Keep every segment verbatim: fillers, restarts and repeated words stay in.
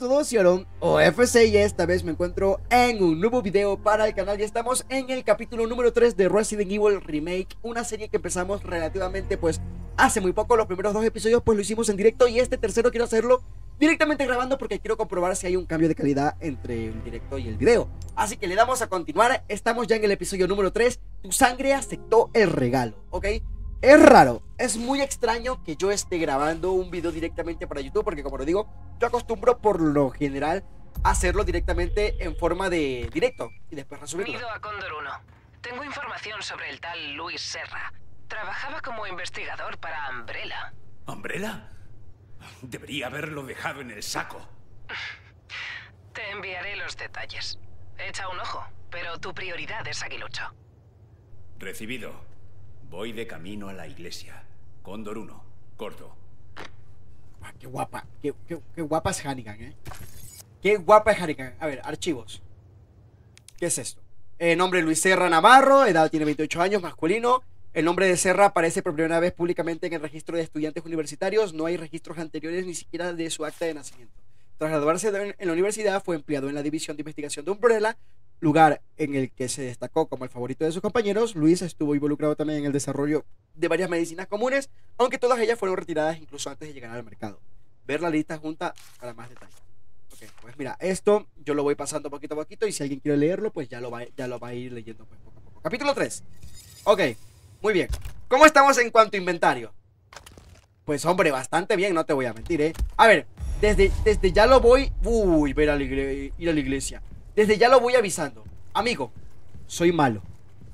todos, soy Aaron o F C y esta vez me encuentro en un nuevo video para el canal y estamos en el capítulo número tres de Resident Evil Remake, una serie que empezamos relativamente pues hace muy poco. Los primeros dos episodios pues lo hicimos en directo y este tercero quiero hacerlo directamente grabando porque quiero comprobar si hay un cambio de calidad entre el directo y el video. Así que le damos a continuar, estamos ya en el episodio número tres, tu sangre aceptó el regalo, ¿ok? Es raro, es muy extraño que yo esté grabando un video directamente para YouTube porque, como lo digo, yo acostumbro por lo general a hacerlo directamente en forma de directo y después resubirlo. Bienvenido a Cóndor uno. Tengo información sobre el tal Luis Serra. Trabajaba como investigador para Umbrella. ¿Umbrella? Debería haberlo dejado en el saco. Te enviaré los detalles. Echa un ojo, pero tu prioridad es Aguilucho. Recibido. Voy de camino a la iglesia. Cóndor uno. Corto. Ah, qué guapa, qué, qué, qué guapa es Hannigan, eh. Qué guapa es Hannigan. A ver, archivos. ¿Qué es esto? Eh, nombre Luis Serra Navarro, edad tiene veintiocho años, masculino. El nombre de Serra aparece por primera vez públicamente en el registro de estudiantes universitarios. No hay registros anteriores ni siquiera de su acta de nacimiento. Tras graduarse en la universidad fue empleado en la división de investigación de Umbrella, lugar en el que se destacó como el favorito de sus compañeros. Luis estuvo involucrado también en el desarrollo de varias medicinas comunes, aunque todas ellas fueron retiradas incluso antes de llegar al mercado. Ver la lista junta para más detalles. Ok, pues mira, esto yo lo voy pasando poquito a poquito y si alguien quiere leerlo, pues ya lo va, ya lo va a ir leyendo pues poco a poco. Capítulo tres. Ok, muy bien. ¿Cómo estamos en cuanto a inventario? Pues hombre, bastante bien, no te voy a mentir, ¿eh? A ver, desde, desde ya lo voy... Uy, ver a la iglesia, ir a la iglesia. Desde ya lo voy avisando. Amigo, soy malo.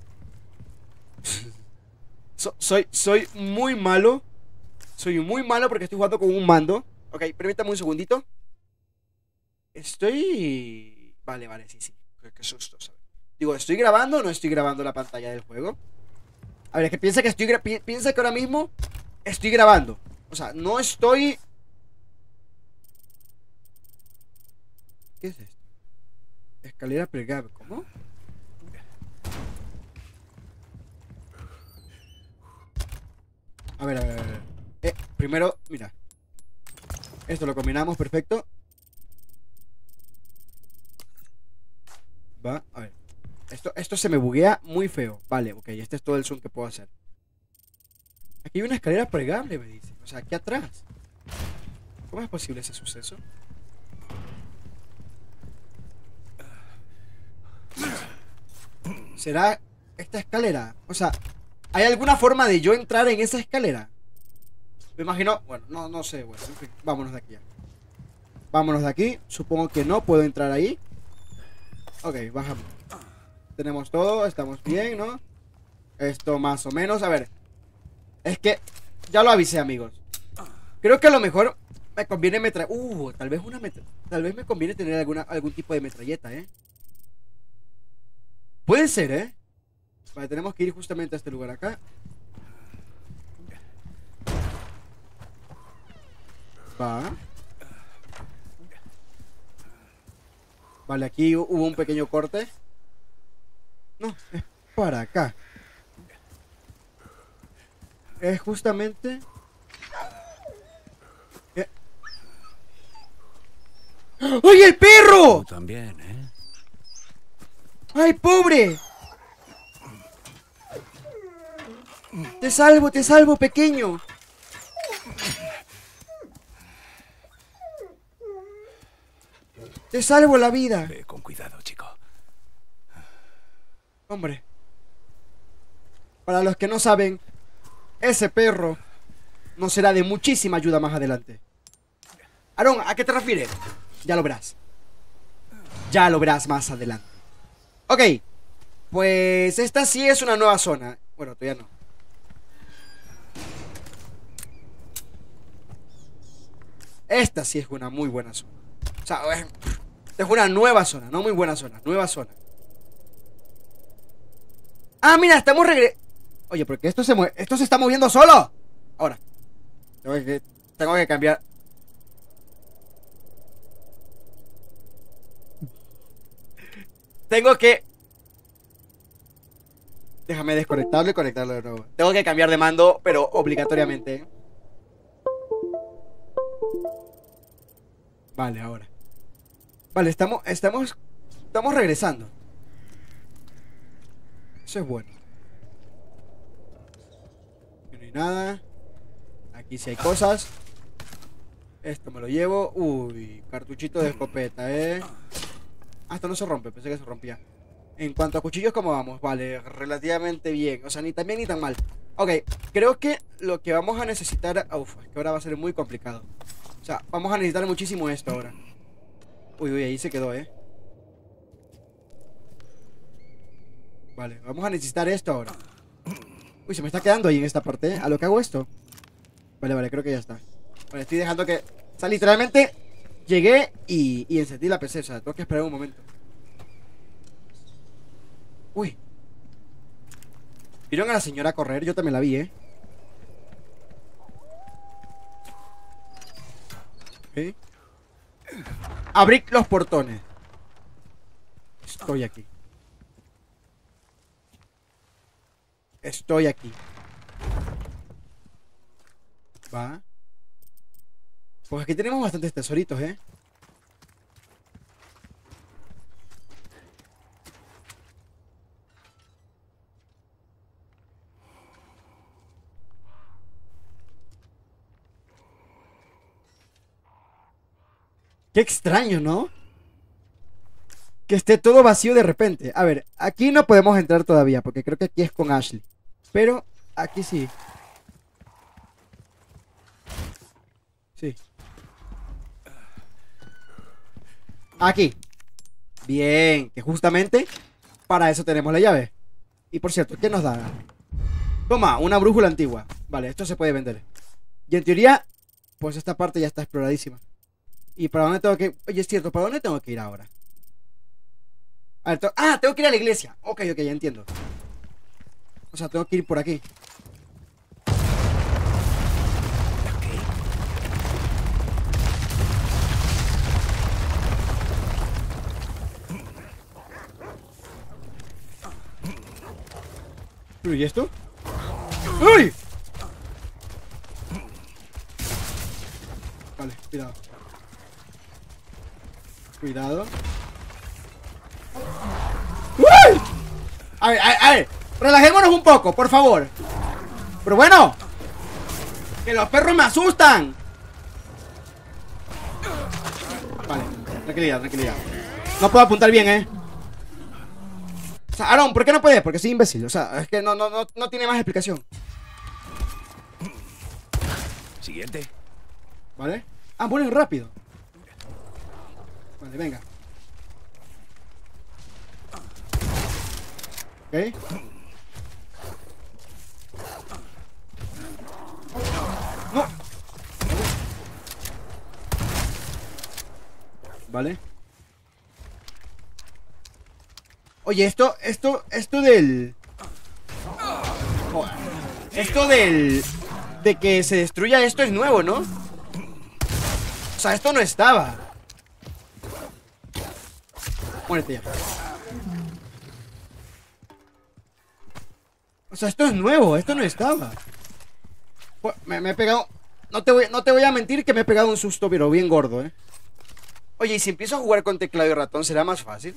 so, soy, soy muy malo. Soy muy malo porque estoy jugando con un mando. Ok, permítame un segundito. Estoy... Vale, vale, sí, sí. Qué, qué susto, ¿sabes? Digo, ¿estoy grabando o no estoy grabando la pantalla del juego? A ver, es que piensa que estoy... Pi piensa que ahora mismo estoy grabando. O sea, no estoy... ¿Qué es esto? Escalera plegable, ¿cómo? A ver, a ver, a ver. Eh, primero, mira. Esto lo combinamos, perfecto. Va, a ver. Esto, esto se me buguea muy feo. Vale, ok, este es todo el zoom que puedo hacer. Aquí hay una escalera plegable, me dicen. O sea, aquí atrás. ¿Cómo es posible ese suceso? ¿Será esta escalera? O sea, ¿hay alguna forma de yo entrar en esa escalera? Me imagino... Bueno, no, no sé, bueno, en fin, vámonos de aquí ya. Vámonos de aquí, supongo que no puedo entrar ahí. Ok, bajamos. Tenemos todo, estamos bien, ¿no? Esto más o menos, a ver. Es que ya lo avisé, amigos. Creo que a lo mejor me conviene metra... Uh, tal vez una metra... Tal vez me conviene tener alguna, algún tipo de metralleta, ¿eh? Puede ser, ¿eh? Vale, tenemos que ir justamente a este lugar acá. Va. Vale, aquí hubo un pequeño corte. No, es para acá. Es justamente... ¿Qué? ¡Ay, el perro! Tú también, ¿eh? ¡Ay, pobre! Te salvo, te salvo, pequeño. Te salvo la vida. Ve con cuidado, chico. Hombre. Para los que no saben, ese perro nos será de muchísima ayuda más adelante. Aaron, ¿a qué te refieres? Ya lo verás. Ya lo verás más adelante. Ok, pues esta sí es una nueva zona. Bueno, todavía no. Esta sí es una muy buena zona. O sea, es una nueva zona, no muy buena zona, nueva zona. Ah, mira, estamos regre... Oye, porque esto se mueve, esto se está moviendo solo. Ahora, tengo que, tengo que cambiar. Tengo que... Déjame desconectarlo y conectarlo de nuevo. Tengo que cambiar de mando, pero obligatoriamente. Vale, ahora. Vale, estamos, estamos, estamos regresando. Eso es bueno. Aquí no hay nada. Aquí sí hay cosas. Esto me lo llevo. Uy, cartuchito de escopeta, eh. Ah, esto no se rompe, pensé que se rompía. En cuanto a cuchillos, ¿cómo vamos? Vale, relativamente bien. O sea, ni tan bien ni tan mal. Ok, creo que lo que vamos a necesitar... Uf, es que ahora va a ser muy complicado. O sea, vamos a necesitar muchísimo esto ahora. Uy, uy, ahí se quedó, eh. Vale, vamos a necesitar esto ahora. Uy, se me está quedando ahí en esta parte, ¿eh? A lo que hago esto. Vale, vale, creo que ya está. Vale, estoy dejando que... O sea, literalmente llegué y, y encendí la P C. O sea, tengo que esperar un momento. Uy. ¿Vieron a la señora correr? Yo también la vi, ¿eh? Ok. Abrir los portones. Estoy aquí. Estoy aquí. Va. Pues aquí tenemos bastantes tesoritos, ¿eh? Qué extraño, ¿no? Que esté todo vacío de repente. A ver, aquí no podemos entrar todavía, porque creo que aquí es con Ashley. Pero aquí sí. Sí. Aquí. Bien, que justamente para eso tenemos la llave. Y por cierto, ¿qué nos da? Toma, una brújula antigua. Vale, esto se puede vender. Y en teoría, pues esta parte ya está exploradísima. ¿Y para dónde tengo que...? Oye, es cierto, ¿para dónde tengo que ir ahora? A ver, to... ah, tengo que ir a la iglesia. Ok, ok, ya entiendo. O sea, tengo que ir por aquí. ¿Y esto? ¡Uy! Vale, cuidado. Cuidado. ¡Uy! A ver, a ver, a ver. Relajémonos un poco, por favor. Pero bueno. Que los perros me asustan. Vale, tranquilidad, tranquilidad. No puedo apuntar bien, eh. O sea, Aaron, ¿por qué no puedes? Porque soy imbécil. O sea, es que no, no, no, no tiene más explicación. Siguiente. ¿Vale? Ah, vuelven rápido. Vale, venga. Ok. No. Vale. Oye, esto, esto, esto del... Joder. Esto del... De que se destruya esto es nuevo, ¿no? O sea, esto no estaba. Muérete ya. O sea, esto es nuevo, esto no estaba. Me, me he pegado... No te, voy, no te voy a mentir que me he pegado un susto, pero bien gordo, ¿eh? Oye, ¿y si empiezo a jugar con teclado y ratón será más fácil?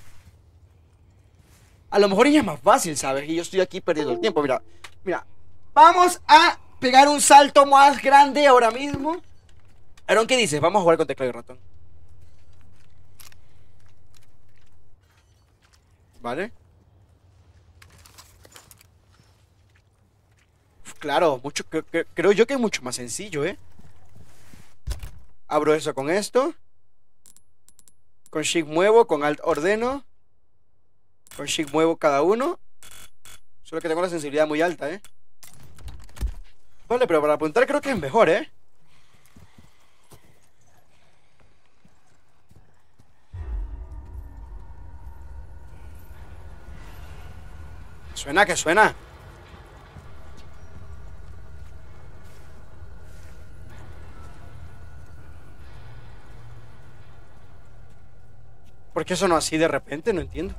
A lo mejor ya es más fácil, ¿sabes? Y yo estoy aquí perdiendo el tiempo, mira. Mira, vamos a pegar un salto más grande ahora mismo. Aaron, ¿qué dices? Vamos a jugar con teclado y ratón. ¿Vale? Uf, claro, mucho, cre cre creo yo que es mucho más sencillo, ¿eh? Abro eso con esto. Con Shift muevo, con Alt ordeno. Con Shift muevo cada uno. Solo que tengo la sensibilidad muy alta, ¿eh? Vale, pero para apuntar creo que es mejor, ¿eh? Suena, que suena. ¿Por qué sonó así de repente? No entiendo.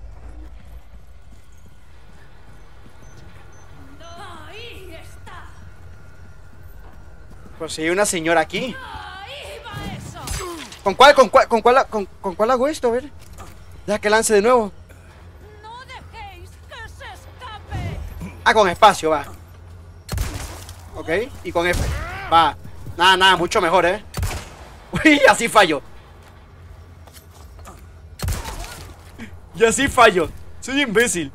Ahí está. Pues si hay una señora aquí. Ahí va eso. ¿Con cuál, con cuál, con cuál, con, con cuál hago esto? A ver. Deja que lance de nuevo. No dejéis que se escape. Ah, con espacio, va. Ok, y con F. Va. Nada, nada, mucho mejor, ¿eh? Uy, así fallo. Y así fallo. Soy imbécil.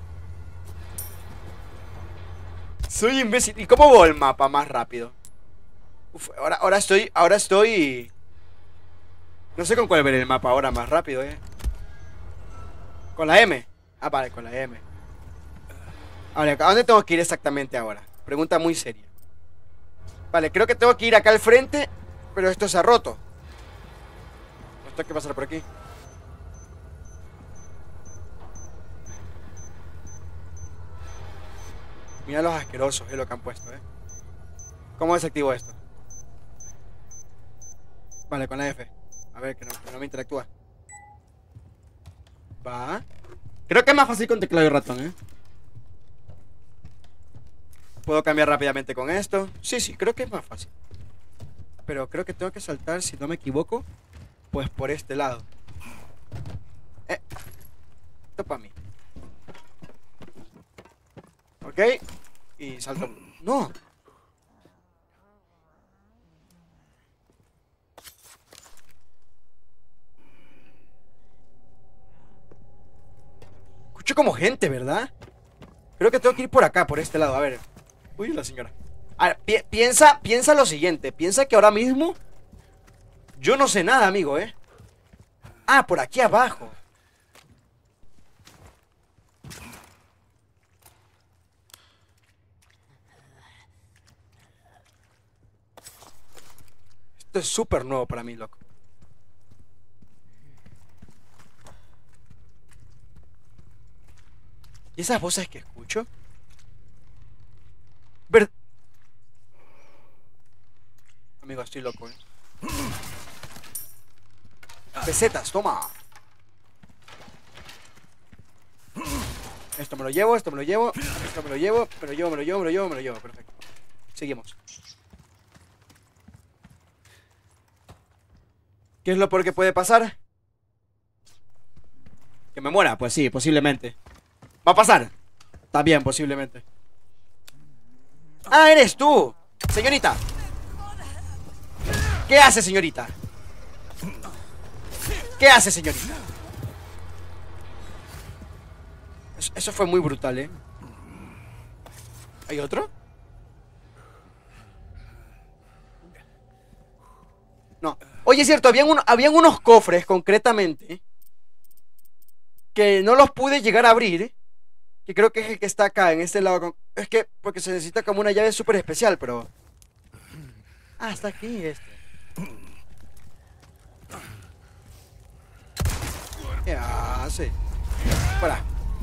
Soy imbécil. ¿Y cómo voy el mapa más rápido? Uf, ahora, ahora estoy, ahora estoy... No sé con cuál ver el mapa ahora más rápido, ¿eh? Con la M. Ah, vale, con la M. Vale, ¿a dónde tengo que ir exactamente ahora? Pregunta muy seria. Vale, creo que tengo que ir acá al frente, pero esto se ha roto. Esto hay que pasar por aquí. Mira los asquerosos, es lo que han puesto, ¿eh? ¿Cómo desactivo esto? Vale, con la F. A ver, que no, que no me interactúa. Va. Creo que es más fácil con teclado y ratón, ¿eh? Puedo cambiar rápidamente con esto. Sí, sí, creo que es más fácil. Pero creo que tengo que saltar, si no me equivoco, pues por este lado. Eh. Esto para mí. Ok. Y salto. ¡No! Escucho como gente, ¿verdad? Creo que tengo que ir por acá, por este lado. A ver. Uy, la señora. A ver, pi piensa, piensa lo siguiente. Piensa que ahora mismo yo no sé nada, amigo, ¿eh? Ah, por aquí abajo. Esto es súper nuevo para mí, loco. ¿Y esas voces que escucho? Ver... Amigo, estoy loco, ¿eh? Pesetas, toma. Esto me lo llevo, esto me lo llevo. Esto me lo llevo, me lo llevo, me lo llevo, me lo llevo, me lo llevo. Perfecto. Seguimos. ¿Qué es lo peor que puede pasar? ¿Que me muera? Pues sí, posiblemente. ¿Va a pasar? También, posiblemente. ¡Ah, eres tú! Señorita. ¿Qué hace, señorita? ¿Qué hace, señorita? Eso, eso fue muy brutal, ¿eh? ¿Hay otro? No. Oye, es cierto, habían, un, habían unos cofres, concretamente, que no los pude llegar a abrir. Que creo que es el que está acá, en este lado. Es que, porque se necesita como una llave súper especial, pero... Ah, está aquí este. ¿Qué hace? Para.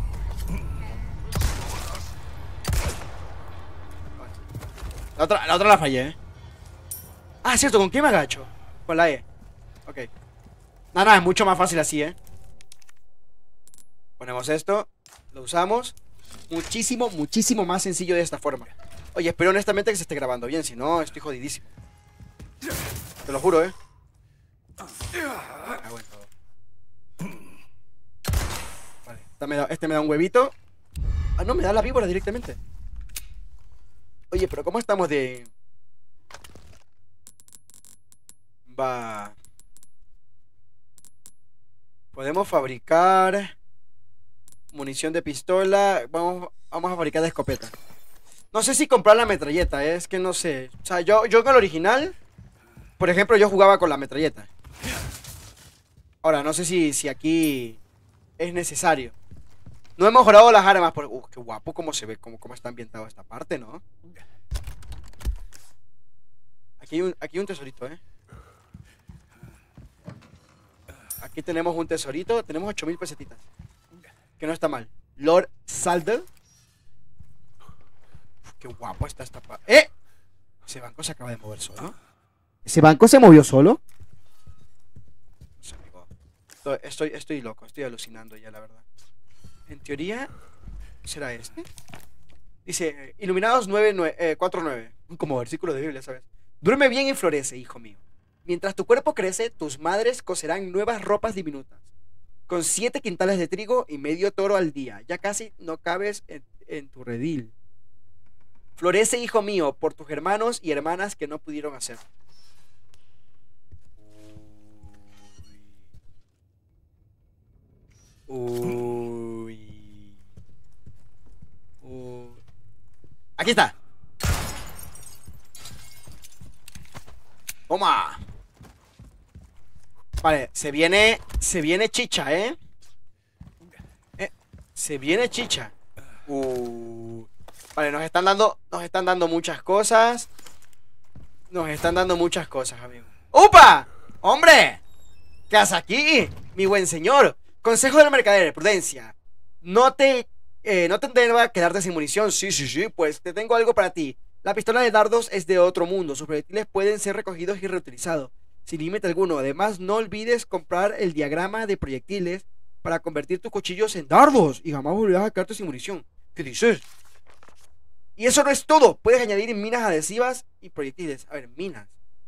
La otra, la otra la fallé, ¿eh? Ah, cierto, ¿con qué me agacho? Con la E. Ok. Nada, nada, es mucho más fácil así, ¿eh? Ponemos esto. Lo usamos. Muchísimo, muchísimo más sencillo de esta forma. Oye, espero honestamente que se esté grabando bien. Si no, estoy jodidísimo. Te lo juro, ¿eh? Ah, bueno. Vale, este me, da, este me da un huevito. Ah, no, me da la víbora directamente. Oye, pero ¿cómo estamos de...? Va... Podemos fabricar... munición de pistola. Vamos, vamos a fabricar de escopeta. No sé si comprar la metralleta, ¿eh? Es que no sé. O sea, yo, yo con el original, por ejemplo, yo jugaba con la metralleta. Ahora, no sé si, si aquí es necesario. No he mejorado las armas. Por... Uh, qué guapo cómo se ve, cómo, cómo está ambientado esta parte, ¿no? Aquí hay un, aquí hay un tesorito, ¿eh? Aquí tenemos un tesorito. Tenemos ocho mil pesetitas. Que no está mal. Lord Salder. Uf, qué guapo está esta parte. ¡Eh! Ese banco se acaba de mover solo. ¿Ese banco se movió solo? No sé, amigo. Estoy, estoy, estoy loco. Estoy alucinando ya, la verdad. En teoría, ¿será este? Dice, iluminados nueve, nueve, eh, cuatro nueve. Como versículo de Biblia, ¿sabes? Duerme bien y florece, hijo mío. Mientras tu cuerpo crece, tus madres coserán nuevas ropas diminutas. Con siete quintales de trigo y medio toro al día. Ya casi no cabes en, en tu redil. Florece, hijo mío, por tus hermanos y hermanas que no pudieron hacer. Uy. Uy. Aquí está. Toma. Vale, se viene. Se viene chicha, ¿eh? eh se viene chicha. Uh. Vale, nos están dando. Nos están dando muchas cosas. Nos están dando muchas cosas, amigo. ¡Upa! ¡Hombre! ¿Qué haces aquí? Mi buen señor. Consejo del mercader, prudencia. No te. Eh, no te deba quedarte sin munición. Sí, sí, sí. Pues te tengo algo para ti. La pistola de dardos es de otro mundo. Sus proyectiles pueden ser recogidos y reutilizados sin límite alguno. Además, no olvides comprar el diagrama de proyectiles para convertir tus cuchillos en dardos y jamás volverás a quedarte sin munición. ¿Qué dices? Y eso no es todo. Puedes añadir minas adhesivas y proyectiles. A ver, minas.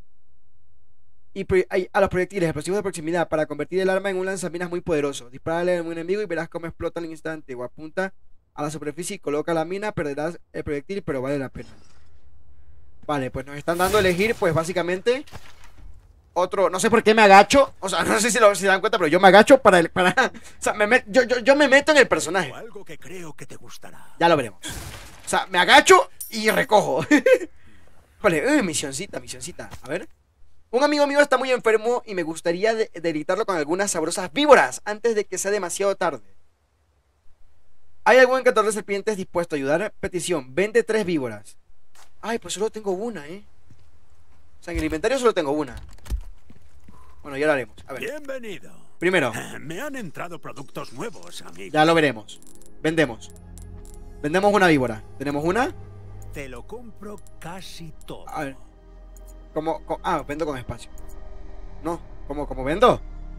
Y a los proyectiles explosivos de proximidad para convertir el arma en un lanzaminas muy poderoso. Dispárale a un enemigo y verás cómo explota al instante. O apunta a la superficie y coloca la mina. Perderás el proyectil, pero vale la pena. Vale, pues nos están dando a elegir, pues básicamente otro, no sé por qué me agacho. O sea, no sé si, lo, si se dan cuenta, pero yo me agacho para el, para, o sea, me met, yo, yo, yo me meto en el personaje. Algo que creo que te gustará. Ya lo veremos. O sea, me agacho y recojo. Vale, uh, misioncita, misioncita. A ver. Un amigo mío está muy enfermo y me gustaría de deleitarlo con algunas sabrosas víboras antes de que sea demasiado tarde. ¿Hay algún encantador de serpientes dispuesto a ayudar? Petición, vende tres víboras. Ay, pues solo tengo una, ¿eh? O sea, en el inventario solo tengo una. Bueno, ya lo haremos. A ver. Bienvenido. Primero. Me han entrado productos nuevos, amigo. Ya lo veremos. Vendemos. Vendemos una víbora. ¿Tenemos una? Te lo compro casi todo. A ver. ¿Cómo? cómo? Ah, vendo con espacio. No. ¿Cómo, cómo vendo?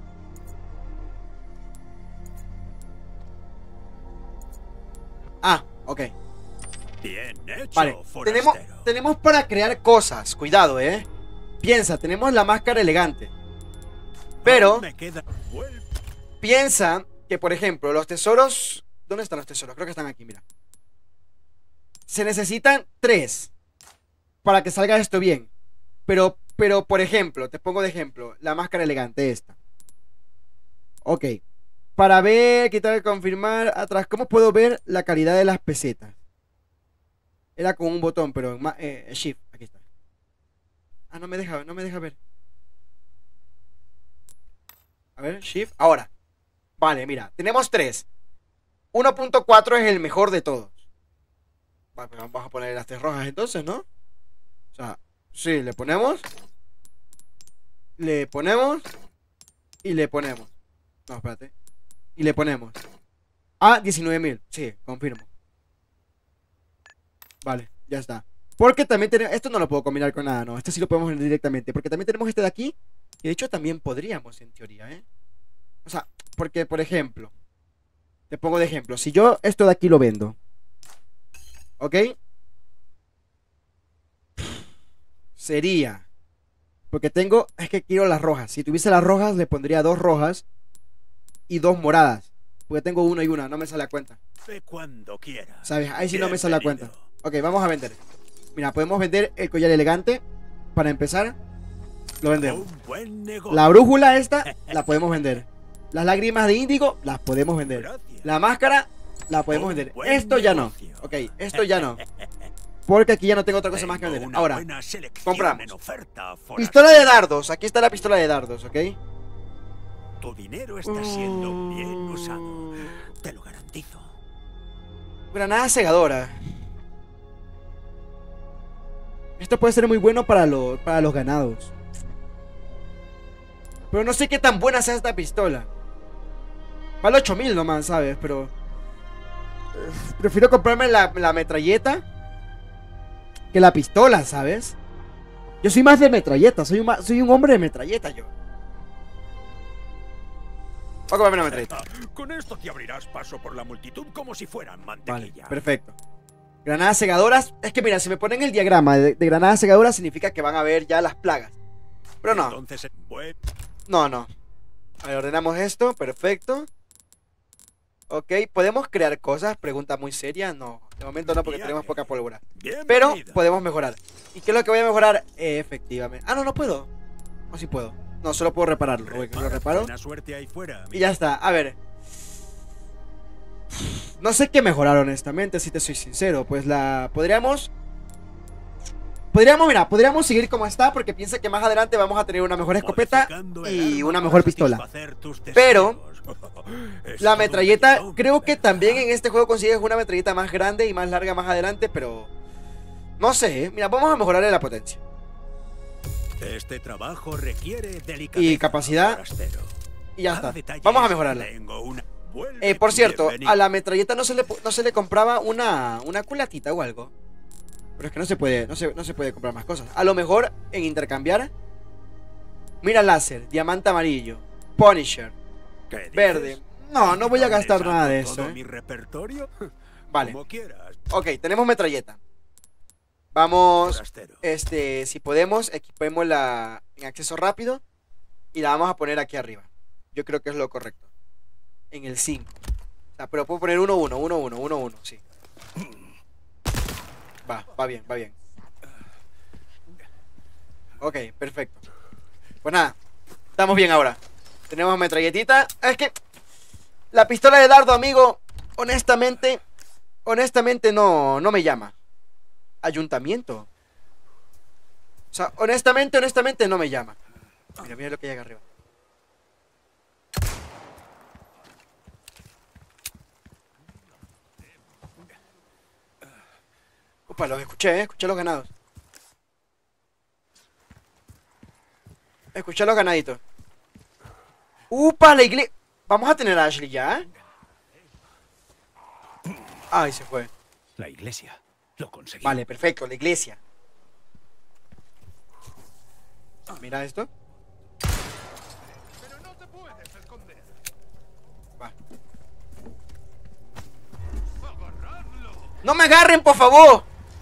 Ah, ok. Bien hecho, vale, forastero. tenemos, tenemos para crear cosas. Cuidado, eh. Piensa, tenemos la máscara elegante. Pero me queda... piensa que, por ejemplo, los tesoros. ¿Dónde están los tesoros? Creo que están aquí, mira. Se necesitan tres para que salga esto bien. Pero, pero, por ejemplo, te pongo de ejemplo, la máscara elegante esta. Ok. Para ver, quitar, confirmar, atrás. ¿Cómo puedo ver la calidad de las pesetas? Era con un botón, pero eh, Shift, aquí está. Ah, no me deja, no me deja ver. A ver, Shift, ahora. Vale, mira, tenemos tres. uno punto cuatro es el mejor de todos. Vale, pues vamos a poner las tres rojas entonces, ¿no? O sea, sí, le ponemos. Le ponemos. Y le ponemos. No, espérate. Y le ponemos. Ah, diecinueve mil. Sí, confirmo. Vale, ya está. Porque también tenemos... Esto no lo puedo combinar con nada, no. Este sí lo podemos ver directamente. Porque también tenemos este de aquí. Y de hecho también podríamos, en teoría, ¿eh? O sea, porque, por ejemplo... Te pongo de ejemplo. Si yo esto de aquí lo vendo... ¿Ok? Sería... Porque tengo... Es que quiero las rojas. Si tuviese las rojas, le pondría dos rojas. Y dos moradas. Porque tengo uno y una. No me sale a cuenta. Ve cuando quieras. ¿Sabes? Ahí sí no me sale a cuenta. Ok, vamos a vender. Mira, podemos vender el collar elegante. Para empezar, lo vendemos. Un buen negocio. La brújula esta, la podemos vender. Las lágrimas de índigo, las podemos vender. Gracias. La máscara, la podemos Un vender. buen Esto ya no. negocio. Ok, esto ya no. Porque aquí ya no tengo otra cosa más que Tengo vender. una Ahora, buena selección compramos. en oferta, forastero. pistola de dardos. Aquí está la pistola de dardos, ¿ok? Tu dinero está siendo bien usado. Te lo garantizo. Granada segadora. Esto puede ser muy bueno para, lo, para los ganados. Pero no sé qué tan buena sea esta pistola. Vale ocho mil nomás, ¿sabes? Pero... eh, prefiero comprarme la, la metralleta que la pistola, ¿sabes? Yo soy más de metralleta. Soy un, soy un hombre de metralleta, yo. Voy a comprarme una metralleta. Con esto te abrirás paso por la multitud como si fueran Vale, mantequilla. perfecto. Granadas segadoras. Es que mira, si me ponen el diagrama de, de granadas segadoras, significa que van a ver ya las plagas. Pero no. Entonces, bueno, No, no. A ver, ordenamos esto, perfecto. Ok, ¿podemos crear cosas? Pregunta muy seria. No, de momento no, porque tenemos poca pólvora. Pero bienvenida. podemos mejorar. ¿Y qué es lo que voy a mejorar? Eh, efectivamente. Ah, no, no puedo. No, sí puedo. No, solo puedo repararlo. Rubén, que lo reparo. Buena suerte ahí fuera, Y ya está. A ver. No sé qué mejorar, honestamente, si te soy sincero. Pues la... Podríamos... Podríamos, mira, podríamos seguir como está, porque piensa que más adelante vamos a tener una mejor escopeta Modificando el y arma una para mejor pistola. satisfacer tus Pero deseos. Es la todo un metralleta, titón, creo que ¿verdad? también en este juego consigues una metralleta más grande y más larga más adelante, pero... No sé, ¿eh? Mira, vamos a mejorarle la potencia. Este trabajo requiere delicadeza. Y capacidad. forastero. Y ya Cada está. detalle Vamos a es- mejorarla. tengo una- Vuelve, Eh, por cierto, bienvenido. a la metralleta no se le, no se le compraba una, una culatita o algo. Pero es que no se puede, no se, no se puede comprar más cosas. A lo mejor en intercambiar. Mira láser, diamante amarillo, Punisher, ¿Qué dices? verde. No, no voy a ¿Dónde gastar saco nada de todo eso, mi eh. repertorio? Vale, Como quieras, ok, tenemos metralleta. Vamos, forastero. este, si podemos, equipémosla en acceso rápido. Y la vamos a poner aquí arriba. Yo creo que es lo correcto. En el cinco. O sea, pero puedo poner uno uno, uno uno, uno uno, sí. Va, va bien, va bien. Ok, perfecto. Pues nada, estamos bien ahora. Tenemos metralletita. Es que la pistola de dardo, amigo, honestamente, honestamente no, no me llama. Ayuntamiento. O sea, honestamente, honestamente no me llama. Mira, mira lo que hay acá arriba. Upa, los escuché, eh. Escuché los ganados. Escuché los ganaditos. Upa, la iglesia. Vamos a tener a Ashley ya. Ay, se fue. La iglesia. Lo conseguí. Vale, perfecto, la iglesia. Mira esto. Va. No me agarren, por favor.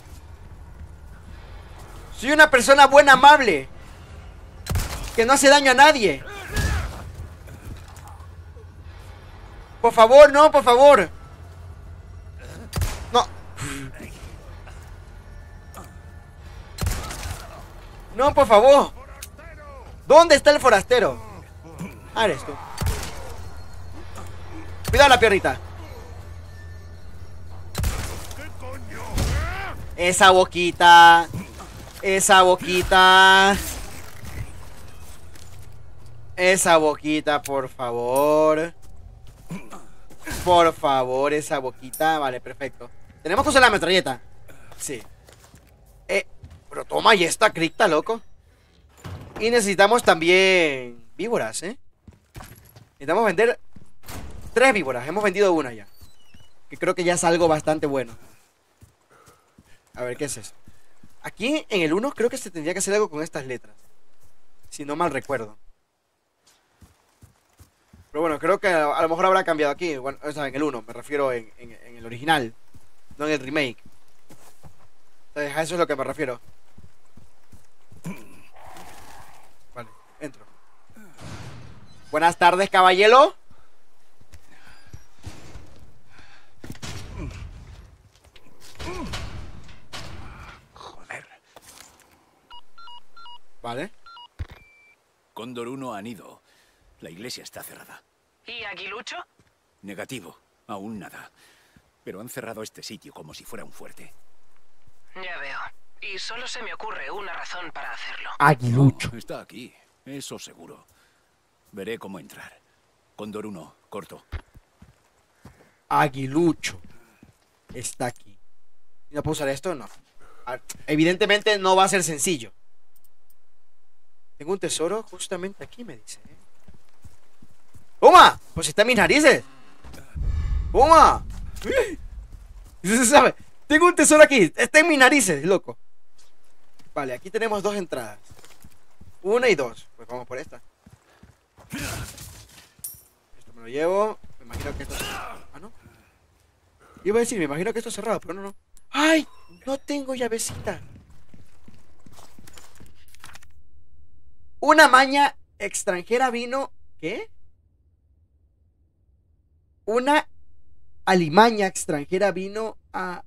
Soy una persona buena, amable, que no hace daño a nadie. Por favor, no, por favor. No. No, por favor. ¿Dónde está el forastero? Ah, eres tú. Cuidado la piernita. Esa boquita. Esa boquita. Esa boquita, por favor. Por favor, esa boquita. Vale, perfecto. Tenemos que usar la metralleta. Sí. Eh, pero toma, y esta cripta, loco. Y necesitamos también víboras, ¿eh? Necesitamos vender tres víboras. Hemos vendido una ya. Que creo que ya es algo bastante bueno. A ver, ¿qué es eso? Aquí en el uno creo que se tendría que hacer algo con estas letras. Si no mal recuerdo. Pero bueno, creo que a, a lo mejor habrá cambiado aquí. Bueno, o sea, en el uno, me refiero en, en, en el original. No en el remake. Entonces, a eso es lo que me refiero. Vale, entro. Buenas tardes, caballero. Joder. Vale. Cóndor uno han ido. La iglesia está cerrada. ¿Y Aguilucho? Negativo. Aún nada. Pero han cerrado este sitio como si fuera un fuerte. Ya veo. Y solo se me ocurre una razón para hacerlo. Aguilucho. No, está aquí. Eso seguro. Veré cómo entrar. Cóndor uno, corto. Aguilucho. Está aquí. ¿No puedo usar esto? No. A ver, evidentemente no va a ser sencillo. Tengo un tesoro justamente aquí, me dice. ¿eh? ¡Puma! Pues está en mis narices. ¡Puma! Eso se sabe. Tengo un tesoro aquí. Está en mis narices, loco. Vale, aquí tenemos dos entradas. Una y dos. Pues vamos por esta. Esto me lo llevo. Me imagino que esto... Ah, ¿no? Iba a decir, me imagino que esto es cerrado, pero no, no. ¡Ay! No tengo llavecita. Una maña extranjera vino... ¿Qué? Una alimaña extranjera vino a...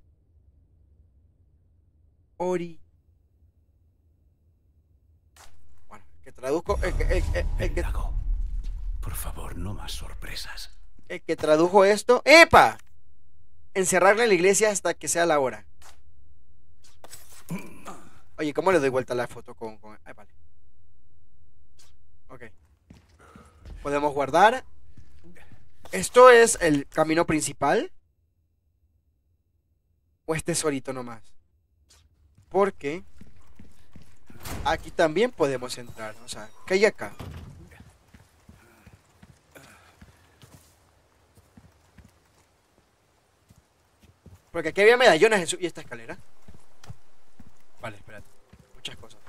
Ori... Bueno, que traduzco... El, el, el, el que, Lago, por favor, no más sorpresas. el que tradujo esto... ¡Epa! Encerrarla en la iglesia hasta que sea la hora. Oye, ¿cómo le doy vuelta a la foto con... con... Ay, vale. Ok. Podemos guardar. ¿Esto es el camino principal? ¿O es tesorito nomás? Porque aquí también podemos entrar. O sea, ¿qué hay acá? Porque aquí había medallones en su... ¿Y esta escalera? Vale, espérate. Muchas cosas.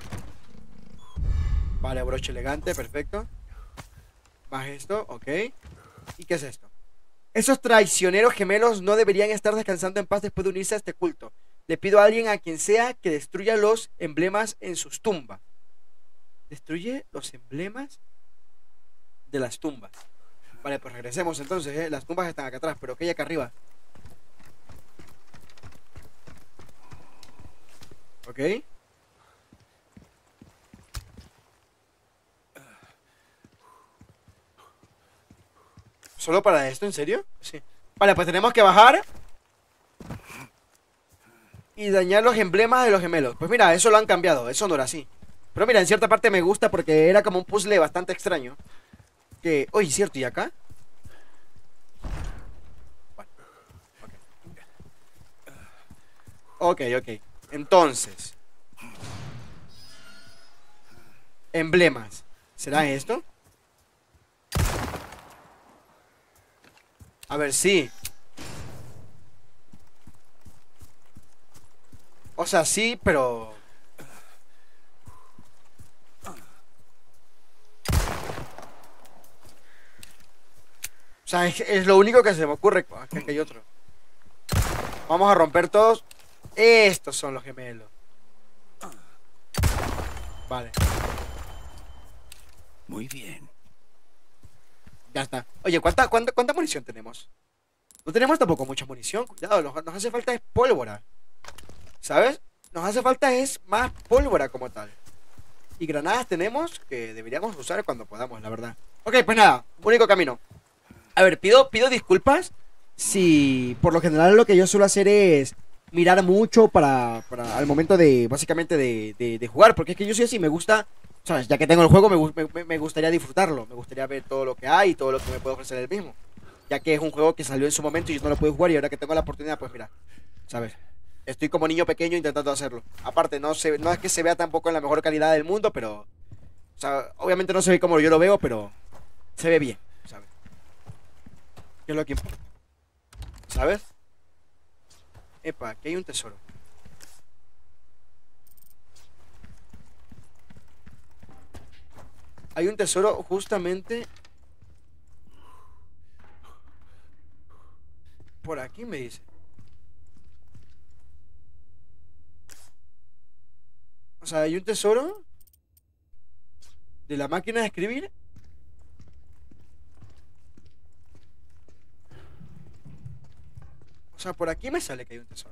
Vale, broche elegante, perfecto. Más esto, ok. ¿Y qué es esto? Esos traicioneros gemelos no deberían estar descansando en paz después de unirse a este culto. Le pido a alguien, a quien sea, que destruya los emblemas en sus tumbas. Destruye los emblemas de las tumbas. Vale, pues regresemos entonces, ¿eh? Las tumbas están acá atrás, pero ¿qué hay acá arriba? Ok. ¿Solo para esto? ¿En serio? Sí. Vale, pues tenemos que bajar y dañar los emblemas de los gemelos. Pues mira, eso lo han cambiado. Eso no era así. Pero mira, en cierta parte me gusta porque era como un puzzle bastante extraño. Que... Oye, ¿cierto? ¿Y acá? Bueno, ok. Ok, ok. Entonces, emblemas. ¿Será esto? A ver, sí. O sea, sí, pero... O sea, es, es lo único que se me ocurre. Aquí hay otro. Vamos a romper todos. Estos son los gemelos. Vale. Muy bien. Ya está. Oye, ¿cuánta, cuánta, cuánta munición tenemos? No tenemos tampoco mucha munición. Cuidado, nos, nos hace falta es pólvora. ¿Sabes? Nos hace falta es más pólvora como tal. Y granadas tenemos que deberíamos usar cuando podamos, la verdad. Ok, pues nada, único camino. A ver, pido, pido disculpas si por lo general lo que yo suelo hacer es mirar mucho para, para al momento de, básicamente, de, de, de jugar. Porque es que yo sí así, me gusta, ¿sabes? Ya que tengo el juego, me, me, me gustaría disfrutarlo. Me gustaría ver todo lo que hay y todo lo que me puede ofrecer el mismo. Ya que es un juego que salió en su momento y yo no lo pude jugar y ahora que tengo la oportunidad, pues mira, ¿sabes? Estoy como niño pequeño intentando hacerlo. Aparte, no, se, no es que se vea tampoco en la mejor calidad del mundo, pero... O sea, obviamente no se ve como yo lo veo, pero se ve bien, ¿sabes? ¿Qué es lo que importa? ¿Sabes? Epa, aquí hay un tesoro. Hay un tesoro justamente... Por aquí me dice. O sea, hay un tesoro de la máquina de escribir. O sea, por aquí me sale que hay un tesoro.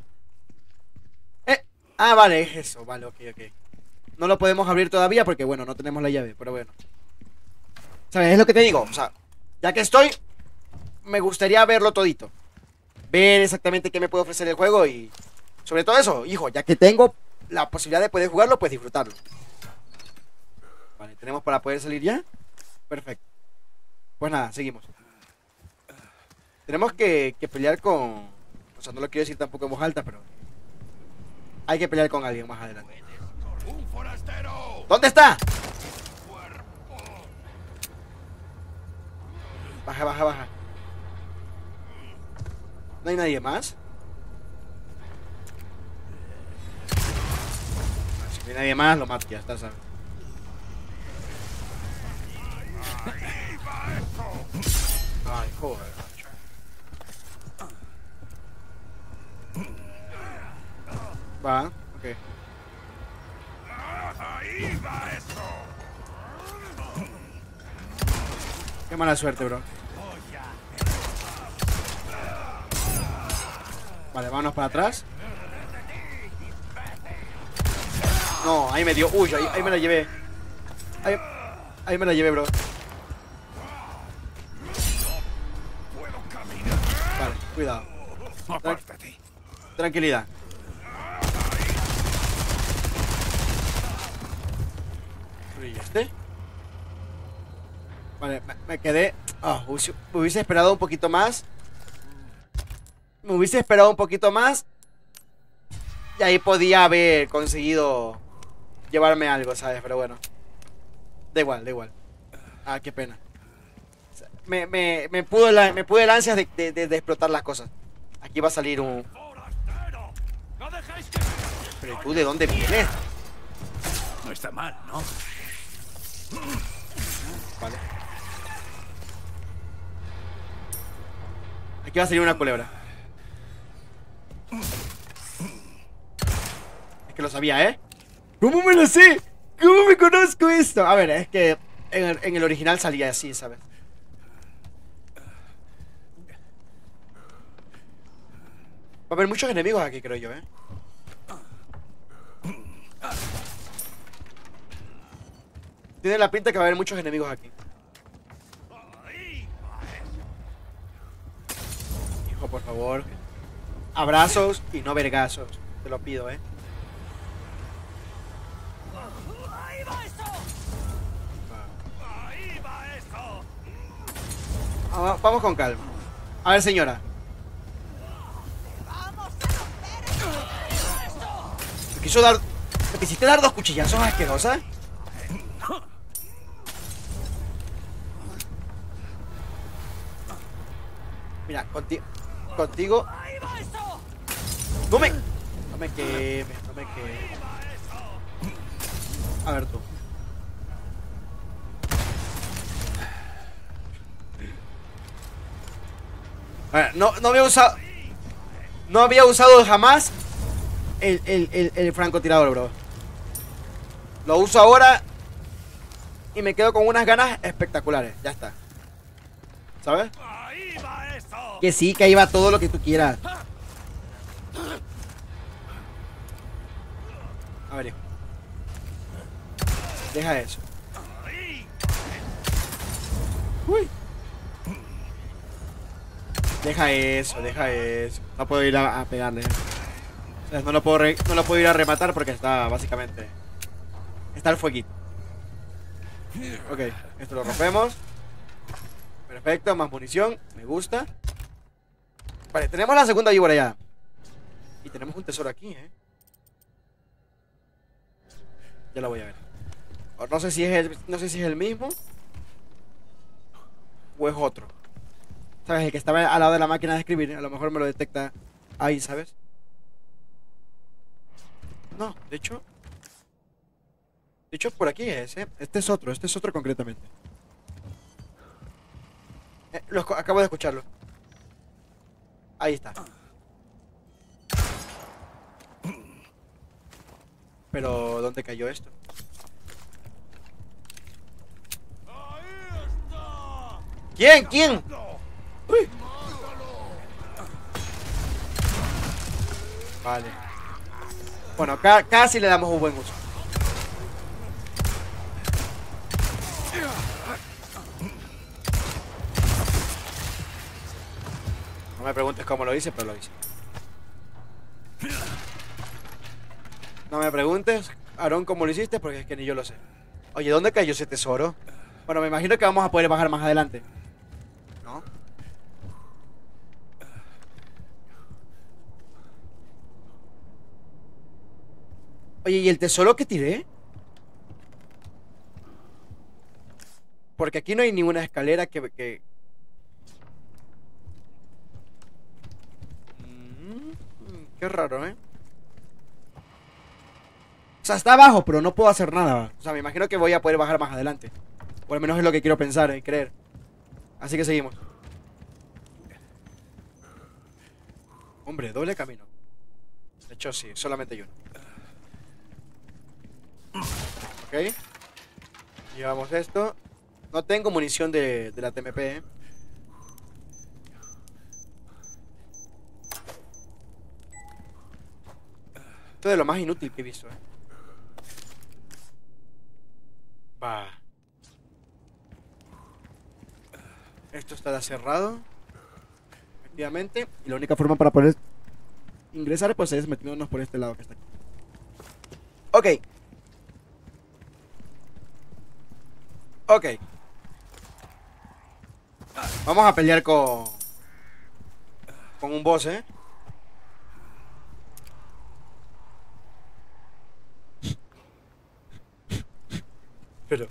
Eh, ah, vale, es eso. Vale, ok, ok. No lo podemos abrir todavía porque, bueno, no tenemos la llave, pero bueno. ¿Sabes? Es lo que te digo. O sea, ya que estoy, me gustaría verlo todito. Ver exactamente qué me puede ofrecer el juego y... Sobre todo eso, hijo, ya que tengo la posibilidad de poder jugarlo, pues disfrutarlo. Vale, ¿tenemos para poder salir ya? Perfecto. Pues nada, seguimos. Tenemos que, que pelear con... O sea, no lo quiero decir tampoco en voz alta, pero... Hay que pelear con alguien más adelante. ¡Un forastero! ¿Dónde está? Baja, baja, baja. ¿No hay nadie más? Si no hay nadie más, lo mato, ya está, ¿sabes? Ay, joder. Va, ok. ¡Ahí va eso! mala suerte, bro. Vale, vámonos para atrás. No, ahí me dio. Uy, ahí, ahí me la llevé. Ahí, ahí me la llevé, bro. Vale, cuidado. Tran tranquilidad. ¿Y este? Vale, me, me quedé. Oh, hubiese, me hubiese esperado un poquito más. Me hubiese esperado un poquito más. Y ahí podía haber conseguido llevarme algo, ¿sabes? Pero bueno. Da igual, da igual. Ah, qué pena. Me, me, me pudo la, me pude el ansias de, de, de, de explotar las cosas. Aquí va a salir un... Pero tú, ¿de dónde vienes? No está mal, ¿no? Vale. Aquí va a salir una culebra. Es que lo sabía, ¿eh? ¿Cómo me lo sé? ¿Cómo me conozco esto? A ver, es que en el, en el original salía así, ¿sabes? Va a haber muchos enemigos aquí, creo yo, ¿eh? Tiene la pinta que va a haber muchos enemigos aquí. Hijo, por favor. Abrazos y no vergazos. Te lo pido, ¿eh? ¡Ahí va eso! ¡Ahí va eso! Ah, vamos con calma. A ver, señora. ¡Vamos a romper esto! Me quiso dar... Me quisiste dar dos cuchillazos asquerosas. Mira, conti contigo... ¡Ahí va eso! No me... No me quemes, no me quemes. A ver tú. A ver, no, no había usado... No había usado jamás el, el, el, el francotirador, bro. Lo uso ahora y me quedo con unas ganas espectaculares. Ya está. ¿Sabes? ¡Ahí va eso! Que sí, que ahí va todo lo que tú quieras. A ver, hijo. Deja eso. Uy. Deja eso, deja eso. No puedo ir a, a pegarle. O sea, no lo puedo re, no lo puedo ir a rematar porque está básicamente... Está el fueguito. Ok, esto lo rompemos. Perfecto, más munición. Me gusta. Vale, tenemos la segunda víbora ya. Y tenemos un tesoro aquí, ¿eh? Ya lo voy a ver. No sé si es el, no sé si es el mismo o es otro. ¿Sabes? El que estaba al lado de la máquina de escribir. A lo mejor me lo detecta ahí, ¿sabes? No, de hecho... De hecho, por aquí es, ¿eh? Este es otro, este es otro concretamente. Eh, lo, acabo de escucharlo. Ahí está. Pero, ¿dónde cayó esto? ¿Quién? ¿Quién? Uy. Vale. Bueno, ca casi le damos un buen uso. No me preguntes cómo lo hice, pero lo hice. No me preguntes, Aarón, cómo lo hiciste, porque es que ni yo lo sé. Oye, ¿dónde cayó ese tesoro? Bueno, me imagino que vamos a poder bajar más adelante, ¿no? Oye, ¿y el tesoro que tiré? Porque aquí no hay ninguna escalera que... que... Mm, qué raro, ¿eh? O sea, está abajo, pero no puedo hacer nada. O sea, me imagino que voy a poder bajar más adelante. O al menos es lo que quiero pensar y creer. Así que seguimos. Hombre, doble camino. De hecho, sí, solamente hay uno. Ok. Llevamos esto. No tengo munición de, de la T M P, ¿eh? Esto es de lo más inútil que he visto, ¿eh? Va. Esto está cerrado. Efectivamente. Y la única forma para poder ingresar pues es metiéndonos por este lado que está aquí. Ok. Ok. Vamos a pelear con... Con un boss, ¿eh? Pero...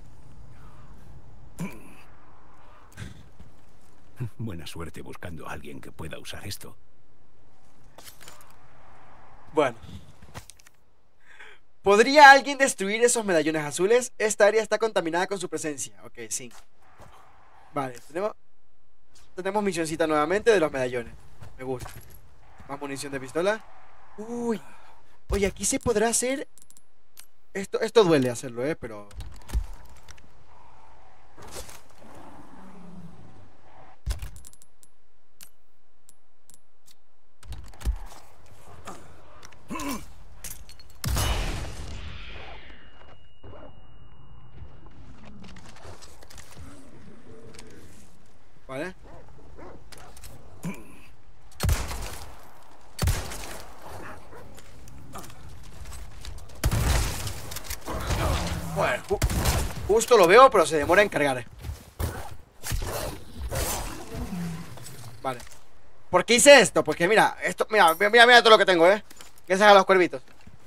Buena suerte buscando a alguien que pueda usar esto. Bueno. ¿Podría alguien destruir esos medallones azules? Esta área está contaminada con su presencia. Ok, sí. Vale, tenemos... Tenemos misioncita nuevamente de los medallones. Me gusta. Más munición de pistola. Uy. Oye, aquí se podrá hacer... Esto, esto duele hacerlo, eh, pero... Vale. Bueno, ju justo lo veo, pero se demora en cargar. Vale. ¿Por qué hice esto? Porque mira, esto, mira, mira, mira todo lo que tengo, eh. Gracias a los cuervitos.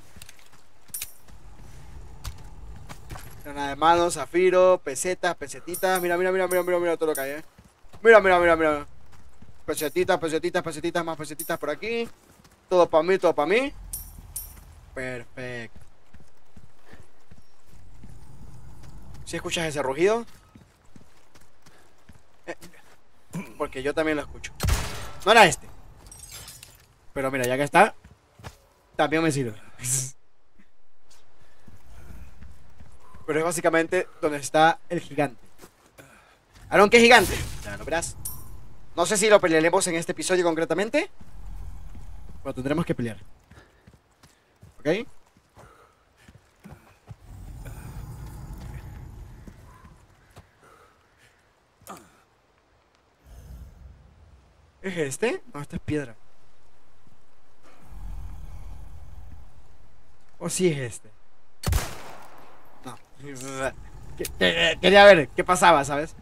Granada de mano, zafiro, pesetas, pesetitas. Mira, mira, mira, mira, mira, mira todo lo que hay, eh. Mira, mira, mira, mira. Pesetitas, pesetitas, pesetitas, más pesetitas por aquí. Todo para mí, todo para mí. Perfecto. ¿Sí escuchas ese rugido? Eh, porque yo también lo escucho. No era este. Pero mira, ya que está, también me sirve. Pero es básicamente donde está el gigante. ¿Aaron qué gigante? Ya lo verás. No sé si lo pelearemos en este episodio concretamente, pero tendremos que pelear. ¿Ok? ¿Es este? No, esta es piedra. ¿O sí es este? No. Quería ver qué pasaba, ¿sabes?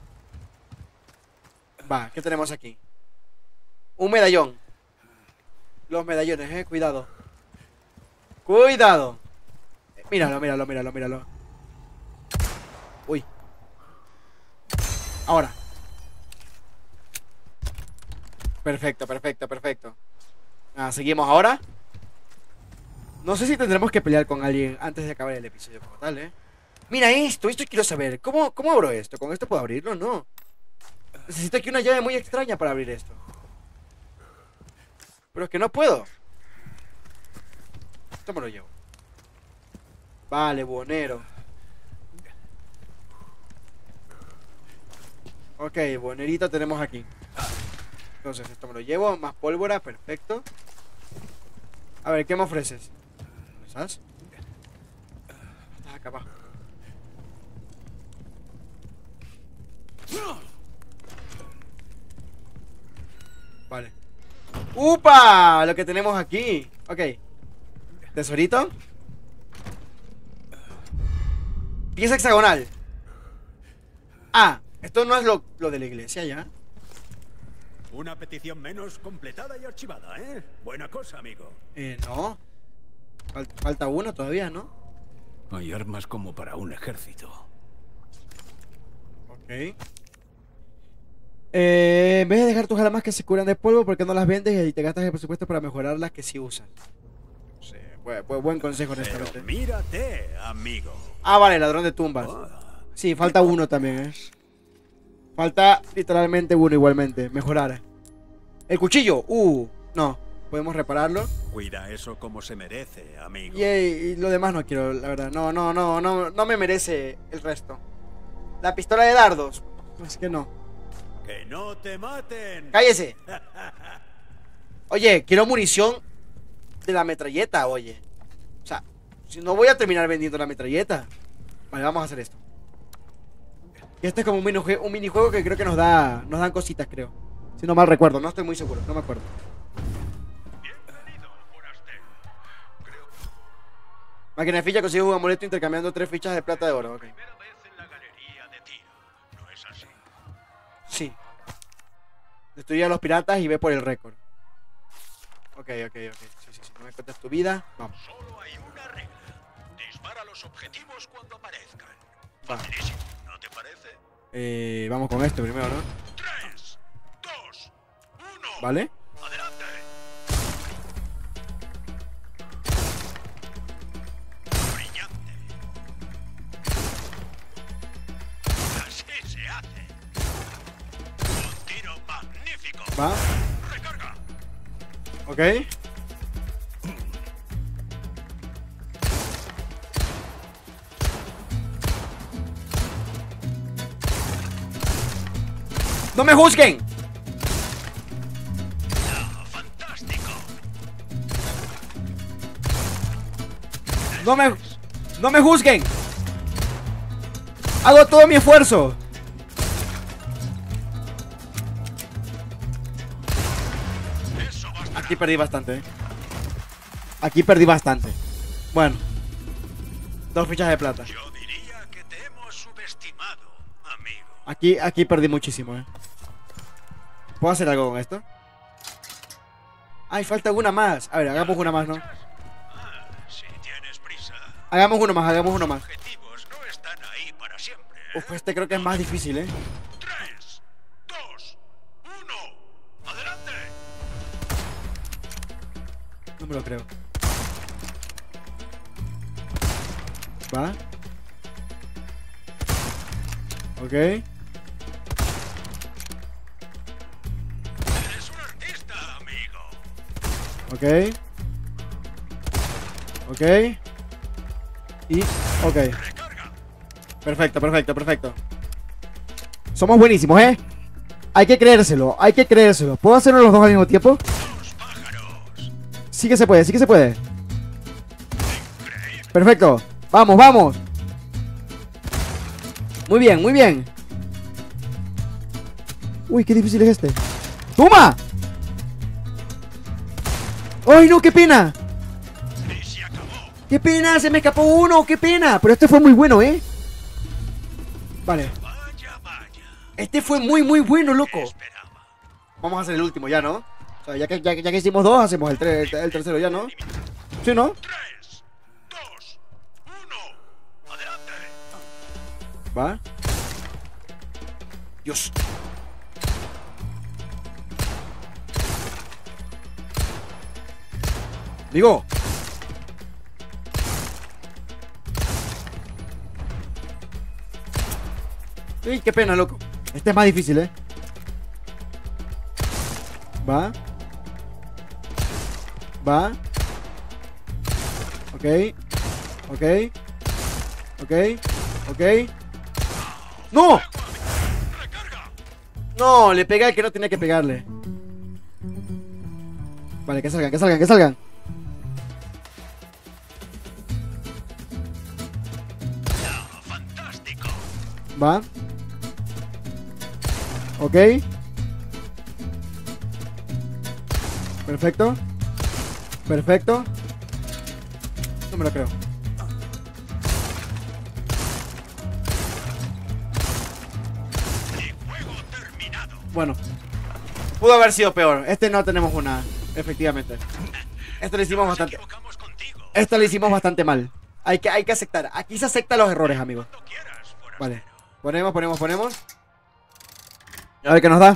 Va, ¿qué tenemos aquí? Un medallón. Los medallones, eh, cuidado. Cuidado. Míralo, míralo, míralo, míralo. Uy. Ahora. Perfecto, perfecto, perfecto. Ah, seguimos ahora. No sé si tendremos que pelear con alguien antes de acabar el episodio como tal, eh. Mira esto, esto quiero saber. ¿Cómo, cómo abro esto? ¿Con esto puedo abrirlo? No. Necesito aquí una llave muy extraña para abrir esto. Pero es que no puedo. Esto me lo llevo. Vale, buhonero. Ok, buhonerito tenemos aquí. Entonces esto me lo llevo. Más pólvora, perfecto. A ver, ¿qué me ofreces? ¿Estás? Estás acá abajo. Vale. ¡Upa! Lo que tenemos aquí. Ok. Tesorito. Pieza hexagonal. Ah, esto no es lo, lo de la iglesia ya. Una petición menos completada y archivada, ¿eh? Buena cosa, amigo. Eh, no. Fal- falta uno todavía, ¿no? Hay armas como para un ejército. Ok. Eh, en vez de dejar tus armas que se curan de polvo, ¿por qué no las vendes y te gastas el presupuesto para mejorar las que sí usas? No sé, buen, buen- buen consejo, Pero honestamente. mírate, amigo. Ah, vale, ladrón de tumbas. Sí, falta uno también, ¿eh? Falta literalmente uno igualmente. Mejorar. El cuchillo. Uh, no. Podemos repararlo. Cuida eso como se merece, amigo. Y, y lo demás no quiero, la verdad. No, no, no, no, no me merece el resto. La pistola de dardos. Pues que no. ¡Que no te maten! ¡Cállese! Oye, quiero munición de la metralleta, oye. O sea, si no voy a terminar vendiendo la metralleta. Vale, vamos a hacer esto. Y este es como un minijuego, un minijuego que creo que nos da. Nos dan cositas, creo. Si no mal recuerdo, no estoy muy seguro, no me acuerdo. Máquina de ficha, consigue un amuleto intercambiando tres fichas de plata de oro, ok. Sí. Destruye a los piratas y ve por el récord. Ok, ok, ok. Sí, sí, sí. No me cuentas tu vida. Vamos. Solo hay una regla. Dispara los objetivos cuando aparezcan. Va. Facilísimo, ¿no te parece? Eh, vamos con esto primero, ¿no? Tres, dos, uno. ¿Vale? Adelante. Brillante. Así se hace. Un tiro magnífico. Va. Recarga. Ok. ¡No me juzguen! Fantástico. ¡No me, no me juzguen! ¡Hago todo mi esfuerzo! Eso basta. Aquí perdí bastante, ¿eh? Aquí perdí bastante. Bueno. Dos fichas de plata. Yo diría que te hemos subestimado, amigo. Aquí, aquí perdí muchísimo, ¿eh? ¿Puedo hacer algo con esto? Ay, falta una más. A ver, hagamos una más, ¿no? Ah, si tienes prisa. Hagamos uno más, hagamos uno más. Objetivos no están ahí para siempre. ¿eh? Uf, este creo que es más difícil, ¿eh? Tres, dos, uno. Adelante. No me lo creo. Va. Ok. Eres un artista, amigo. Ok. Ok. Y... ok. Recarga. Perfecto, perfecto, perfecto. Somos buenísimos, ¿eh? Hay que creérselo, hay que creérselo. ¿Puedo hacerlo los dos al mismo tiempo? Dos pájaros. Sí que se puede, sí que se puede. Perfecto. Vamos, vamos. Muy bien, muy bien. Uy, qué difícil es este. ¡Toma! ¡Ay, no! ¡Qué pena! Y se acabó. ¡Qué pena! Se me escapó uno. ¡Qué pena! Pero este fue muy bueno, ¿eh? Vale. Vaya, vaya. Este fue muy, muy bueno, loco. Esperaba. Vamos a hacer el último ya, ¿no? O sea, ya que, ya, que- ya que hicimos dos, hacemos el, tre- el, el tercero ya, ¿no? ¿Sí, no? Tres, dos, uno. Adelante. Va. Dios. Digo. Uy, qué pena, loco. Este es más difícil, ¿eh? Va. Va. Ok. Ok. Ok. Ok. ¡No! Recarga. No, le pegué al que no tenía que pegarle. Vale, que salgan, que salgan, que salgan. Fantástico. Va. Ok. Perfecto. Perfecto. No me lo creo. Y juego terminado. Bueno. Pudo haber sido peor. Este no tenemos una. Efectivamente. Este lo hicimos Nos bastante. equivocamos contigo. Este lo hicimos bastante mal. Hay que, hay que aceptar. Aquí se aceptan los errores, amigos. Cuando quieras, forastero. Vale. Ponemos, ponemos, ponemos. A ver qué nos da.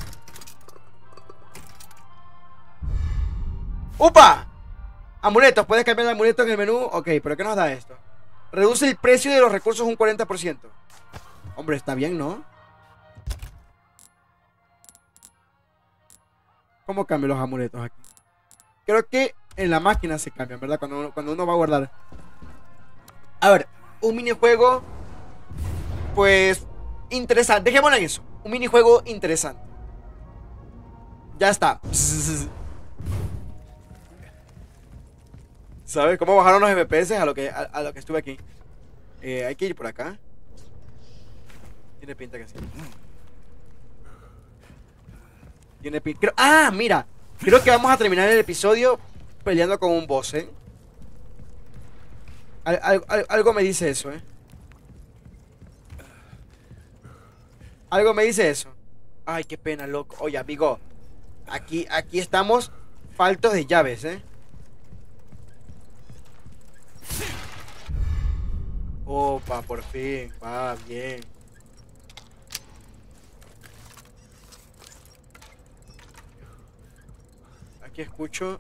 ¡Upa! Amuletos. Puedes cambiar el amuleto en el menú. Ok, pero ¿qué nos da esto? Reduce el precio de los recursos un cuarenta por ciento. Hombre, está bien, ¿no? ¿Cómo cambio los amuletos aquí? Creo que en la máquina se cambian, ¿verdad? Cuando uno, cuando uno va a guardar. A ver, un minijuego. Pues interesante. Dejémoslo en eso. Un minijuego interesante. Ya está. ¿Sabes cómo bajaron los F P S a lo que, a, a lo que estuve aquí? Eh, hay que ir por acá. Tiene pinta que sí. Tiene pinta. Creo... Ah, mira. Creo que vamos a terminar el episodio peleando con un boss, ¿eh? Al, al, al, algo me dice eso, ¿eh? Algo me dice eso. Ay, qué pena, loco. Oye, amigo. Aquí, aquí estamos faltos de llaves, ¿eh? Opa, por fin. Va, bien. Aquí escucho.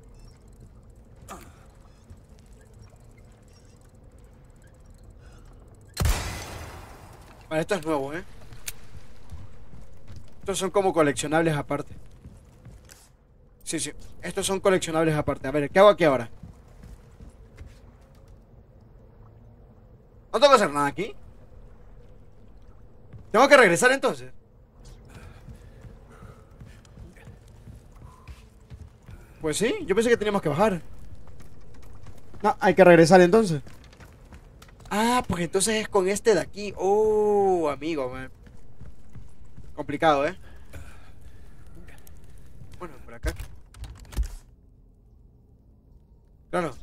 Vale, esto es nuevo, ¿eh? Estos son como coleccionables aparte. Sí, sí. Estos son coleccionables aparte. A ver, ¿qué hago aquí ahora? No tengo que hacer nada aquí. ¿Tengo que regresar entonces? Pues sí, yo pensé que teníamos que bajar. No, hay que regresar entonces. Ah, pues entonces es con este de aquí. Oh, amigo, man. Complicado, ¿eh? Bueno, por acá. Claro.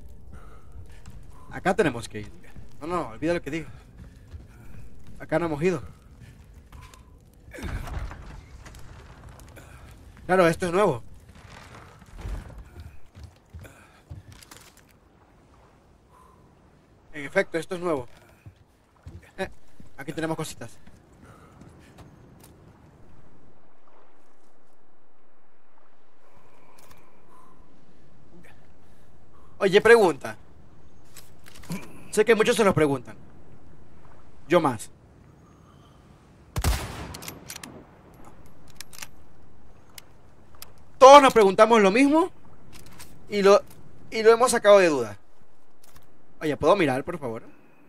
Acá tenemos que ir. No, no, olvida lo que digo. Acá no hemos ido. Claro, esto es nuevo. En efecto, esto es nuevo. Eh, aquí tenemos cositas. Oye, pregunta. Sé que muchos se lo preguntan. Yo más. Todos nos preguntamos lo mismo y lo, y lo hemos sacado de duda. Oye, ¿puedo mirar, por favor?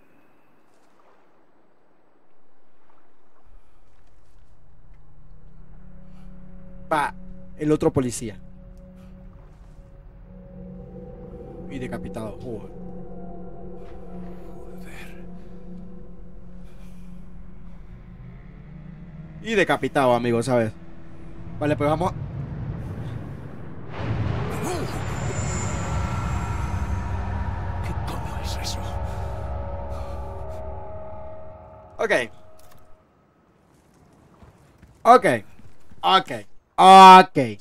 Va, el otro policía. Y decapitado. Joder. Y decapitado, amigo, ¿sabes? Vale, pues vamos. ¿Qué coño es eso? Ok. Ok. Ok. Ok.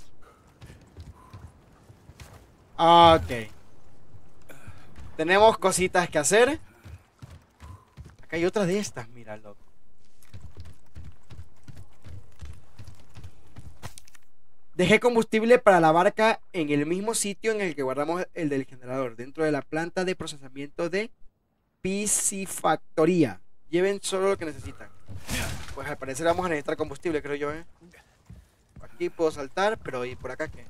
Ok. Tenemos cositas que hacer. Acá hay otra de estas, mira, loco. Dejé combustible para la barca en el mismo sitio en el que guardamos el del generador, dentro de la planta de procesamiento de piscifactoría. Lleven solo lo que necesitan. Pues al parecer vamos a necesitar combustible, creo yo, ¿eh? Aquí puedo saltar, pero ¿y por acá qué?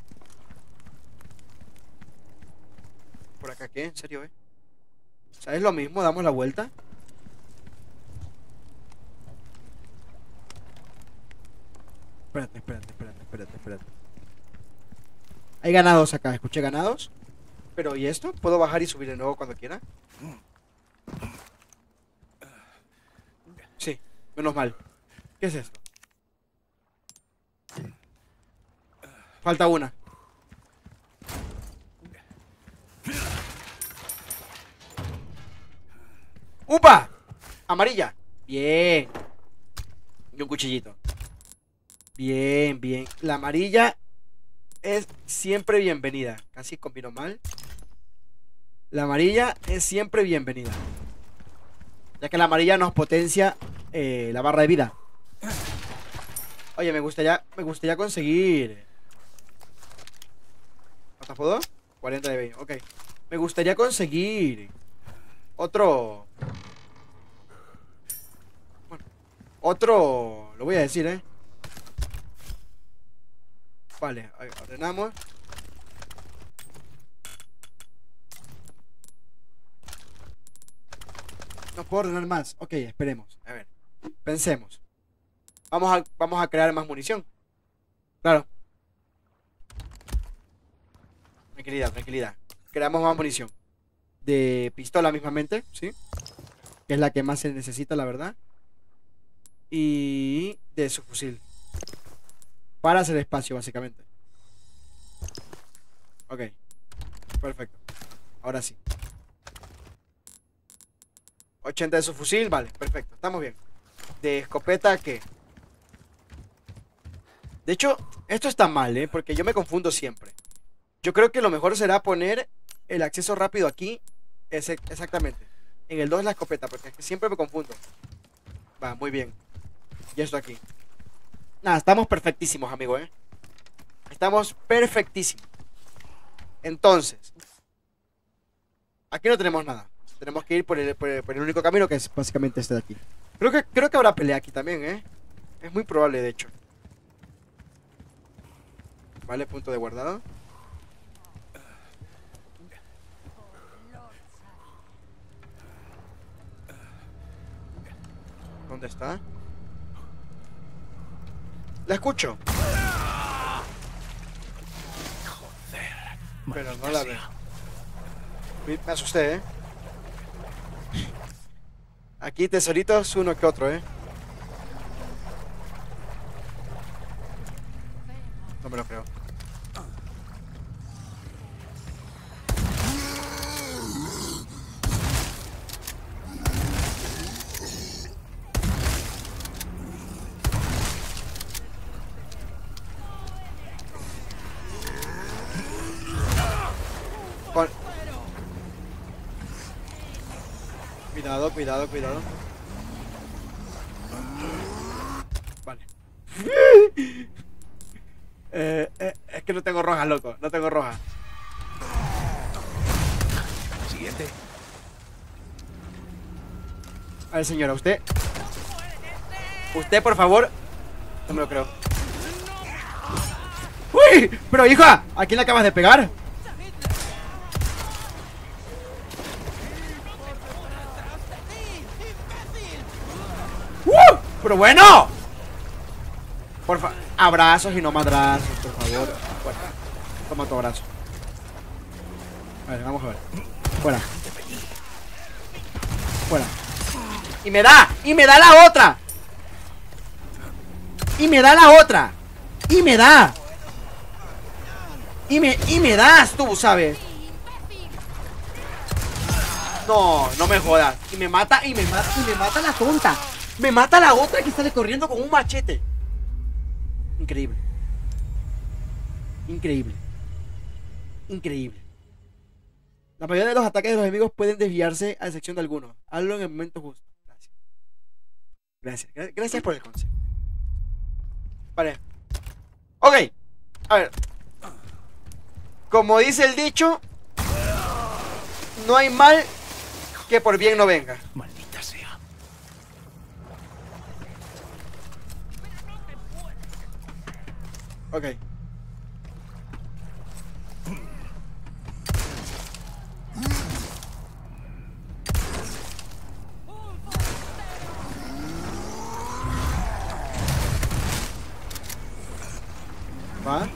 ¿Por acá qué? ¿En serio, eh? O sea, es lo mismo, damos la vuelta. Espérate, espérate, espérate, espérate, espérate. Hay ganados acá, escuché ganados. Pero ¿y esto? ¿Puedo bajar y subir de nuevo cuando quiera? Sí, menos mal. ¿Qué es esto? Falta una. ¡Upa! Amarilla. Bien. Y un cuchillito. Bien, bien. La amarilla es siempre bienvenida. Casi combino mal. La amarilla es siempre bienvenida, ya que la amarilla nos potencia eh, la barra de vida. Oye, me gustaría, me gustaría conseguir... ¿Hasta puedo? cuarenta de veinte, ok. Me gustaría conseguir otro... Bueno, otro... Lo voy a decir, ¿eh? Vale, ordenamos. No puedo ordenar más. Ok, esperemos. A ver. Pensemos. Vamos a, vamos a crear más munición. Claro. Tranquilidad, tranquilidad. Creamos más munición. De pistola mismamente, ¿sí? Que es la que más se necesita, la verdad. Y de su fusil. Para hacer espacio, básicamente. Ok. Perfecto. Ahora sí. ochenta de su fusil, vale, perfecto. Estamos bien. De escopeta, ¿qué? De hecho, esto está mal, ¿eh? Porque yo me confundo siempre. Yo creo que lo mejor será poner el acceso rápido aquí. Ese, exactamente. En el dos la escopeta, porque es que siempre me confundo. Va, muy bien. Y esto aquí. Nada, estamos perfectísimos, amigo, ¿eh? Estamos perfectísimos. Entonces, aquí no tenemos nada. Tenemos que ir por el, por el, por el único camino, que es básicamente este de aquí. Creo que, creo que habrá pelea aquí también, ¿eh? Es muy probable, de hecho. Vale, punto de guardado. ¿Dónde está? La escucho. Joder. Pero no la veo. Me, me asusté, ¿eh? Aquí tesoritos uno que otro, ¿eh? No me lo creo. Con... Cuidado, cuidado, cuidado. Vale. eh, eh, es que no tengo rojas, loco. No tengo rojas. Siguiente. A ver, señora, usted. Usted, por favor. No me lo creo. ¡Uy! Pero, hija, ¿a quién le acabas de pegar? ¡Uh! ¡Pero bueno! Por favor, abrazos y no madrazos, por favor. Bueno, toma tu abrazo. A ver, vamos a ver. Fuera. Fuera. ¡Y me da! ¡Y me da la otra! ¡Y me da la otra! ¡Y me da! ¡Y me, y me das tú, ¿sabes? No, no me jodas. Y me mata, y me mata, y me mata la tonta. Me mata la otra que sale corriendo con un machete. Increíble. Increíble. Increíble. La mayoría de los ataques de los enemigos pueden desviarse a excepción de algunos. Hazlo en el momento justo. Gracias. Gracias. Gracias por el consejo. Vale. Ok. A ver. Como dice el dicho, no hay mal que por bien no venga. Maldita sea. Ok. Va.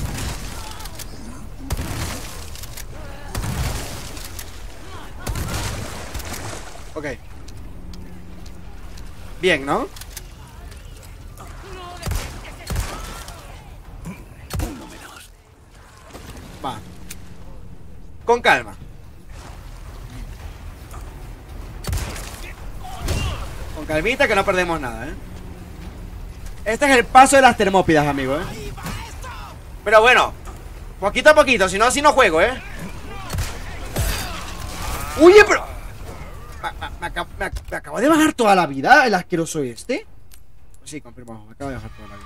Ok. Bien, ¿no? Va. Con calma. Con calmita que no perdemos nada, ¿eh? Este es el paso de las termópidas, amigo, ¿eh? Pero bueno, poquito a poquito, si no, así no juego, ¿eh? Oye, pero... Me, me, me, acabo, me, me acabo de bajar toda la vida el asqueroso este. Pues sí, confirmado, me acabo de bajar toda la vida.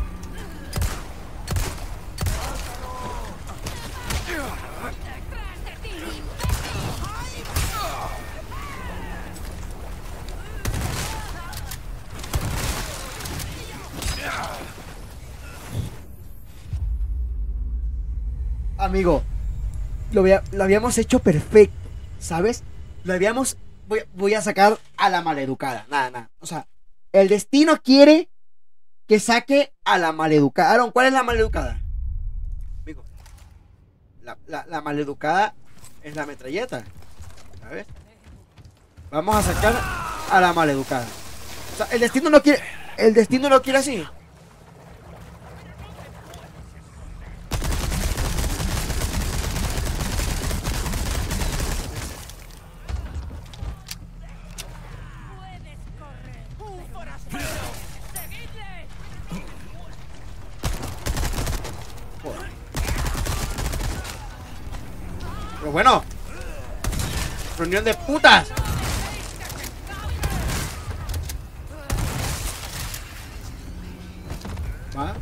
Amigo, lo, vea, lo habíamos hecho perfecto, ¿sabes? Lo habíamos... Voy, voy a sacar a la maleducada. Nada, nada. O sea, El destino quiere que saque a la maleducada. Aaron, ¿cuál es la maleducada? Amigo, la, la, la maleducada es la metralleta. ¿Sabes? Vamos a sacar a la maleducada. O sea, el destino no quiere. El destino lo quiere así. Pero bueno, reunión de putas. ¿Va?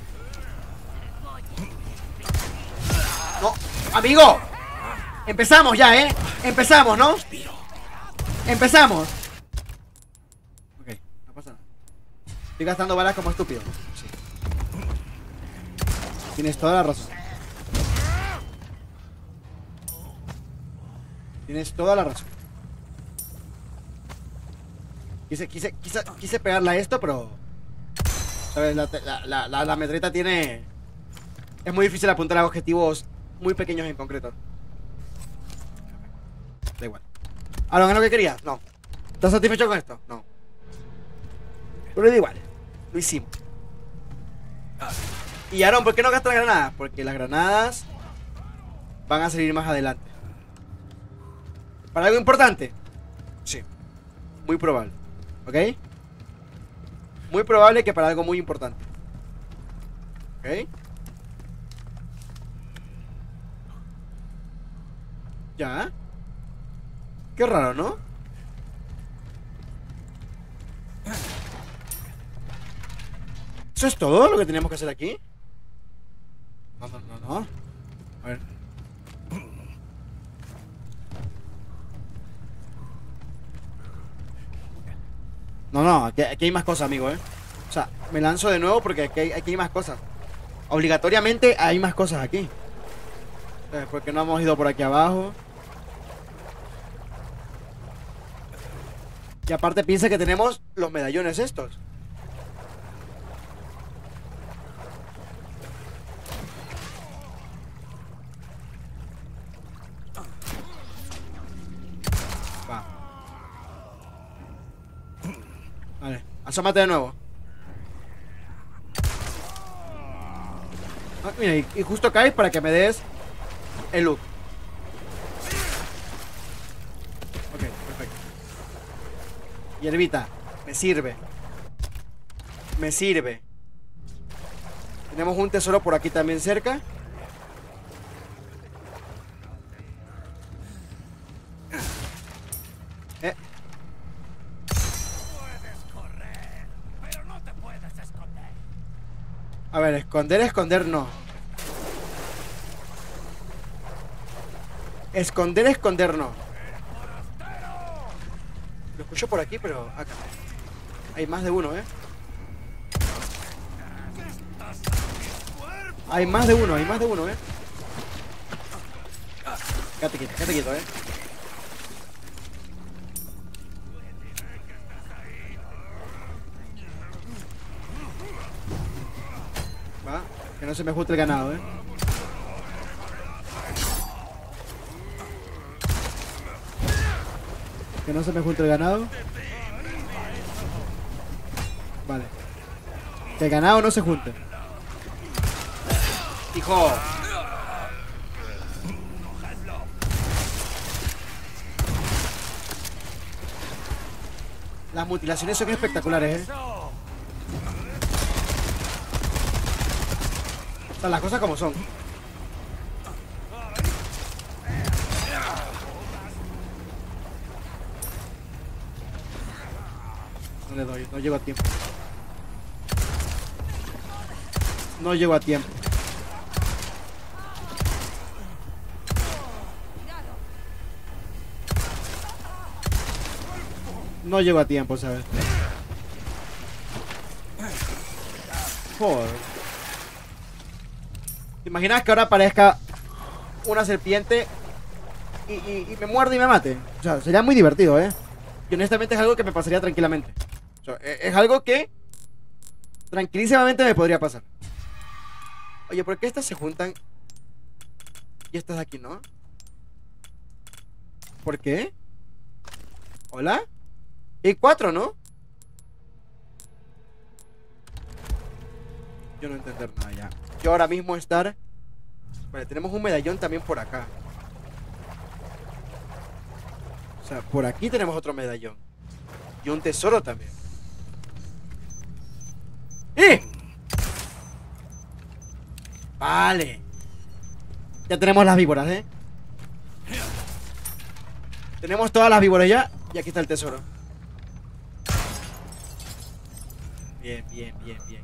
No, amigo. Empezamos ya, ¿eh? Empezamos, ¿no? Empezamos. Ok, no pasa nada. Estoy gastando balas como estúpido. Sí. Tienes toda la razón. Tienes toda la razón. Quise, quise, quise, quise pegarle a esto, pero... ¿sabes? La, la, la, la, la metralleta tiene... Es muy difícil apuntar a objetivos muy pequeños en concreto. Da igual. ¿Ahora es lo que querías? No. ¿Estás satisfecho con esto? No. Pero da igual. Lo hicimos. Y Aaron, ¿por qué no gastas las granadas? Porque las granadas van a salir más adelante. ¿Para algo importante? Sí. Muy probable. ¿Ok? Muy probable que para algo muy importante. ¿Ok? Ya. Qué raro, ¿no? ¿Eso es todo lo que tenemos que hacer aquí? No, no, no, no. A ver. No, no, aquí, aquí hay más cosas, amigo, ¿eh? O sea, me lanzo de nuevo porque aquí hay, aquí hay más cosas. Obligatoriamente hay más cosas aquí. Eh, porque no hemos ido por aquí abajo. Y aparte piensa que tenemos los medallones estos. Va. Vale, asómate de nuevo. Ah, mira, y, y justo caes para que me des el loot. Ok, perfecto. Hierbita, me sirve. Me sirve. Tenemos un tesoro por aquí también cerca. Eh. A ver, esconder, esconder no. Esconder, esconder no. Lo escucho por aquí, pero acá. Hay más de uno, ¿eh? Hay más de uno, hay más de uno, ¿eh? Quédate quieto, quédate quieto, ¿eh? Va, que no se me junte el ganado, ¿eh? Que no se me junte el ganado. Vale. Que el ganado no se junte. ¡Hijo! Las mutilaciones son espectaculares, ¿eh? O sea, las cosas como son. No le doy, no llego a tiempo. No llego a tiempo. No llego a tiempo, ¿sabes? Joder. ¿Te imaginas que ahora aparezca una serpiente y, y, y me muerde y me mate? O sea, sería muy divertido, ¿eh? Y honestamente es algo que me pasaría tranquilamente. O sea, es, es algo que tranquilísimamente me podría pasar. Oye, ¿por qué estas se juntan? Y estas de aquí, ¿no? ¿Por qué? ¿Hola? Hay cuatro, ¿no? Yo no entender nada ya. Yo ahora mismo estar... Vale, tenemos un medallón también por acá. O sea, por aquí tenemos otro medallón. Y un tesoro también. ¡Eh! Vale. Ya tenemos las víboras, ¿eh? Tenemos todas las víboras ya. Y aquí está el tesoro. Bien, bien, bien, bien.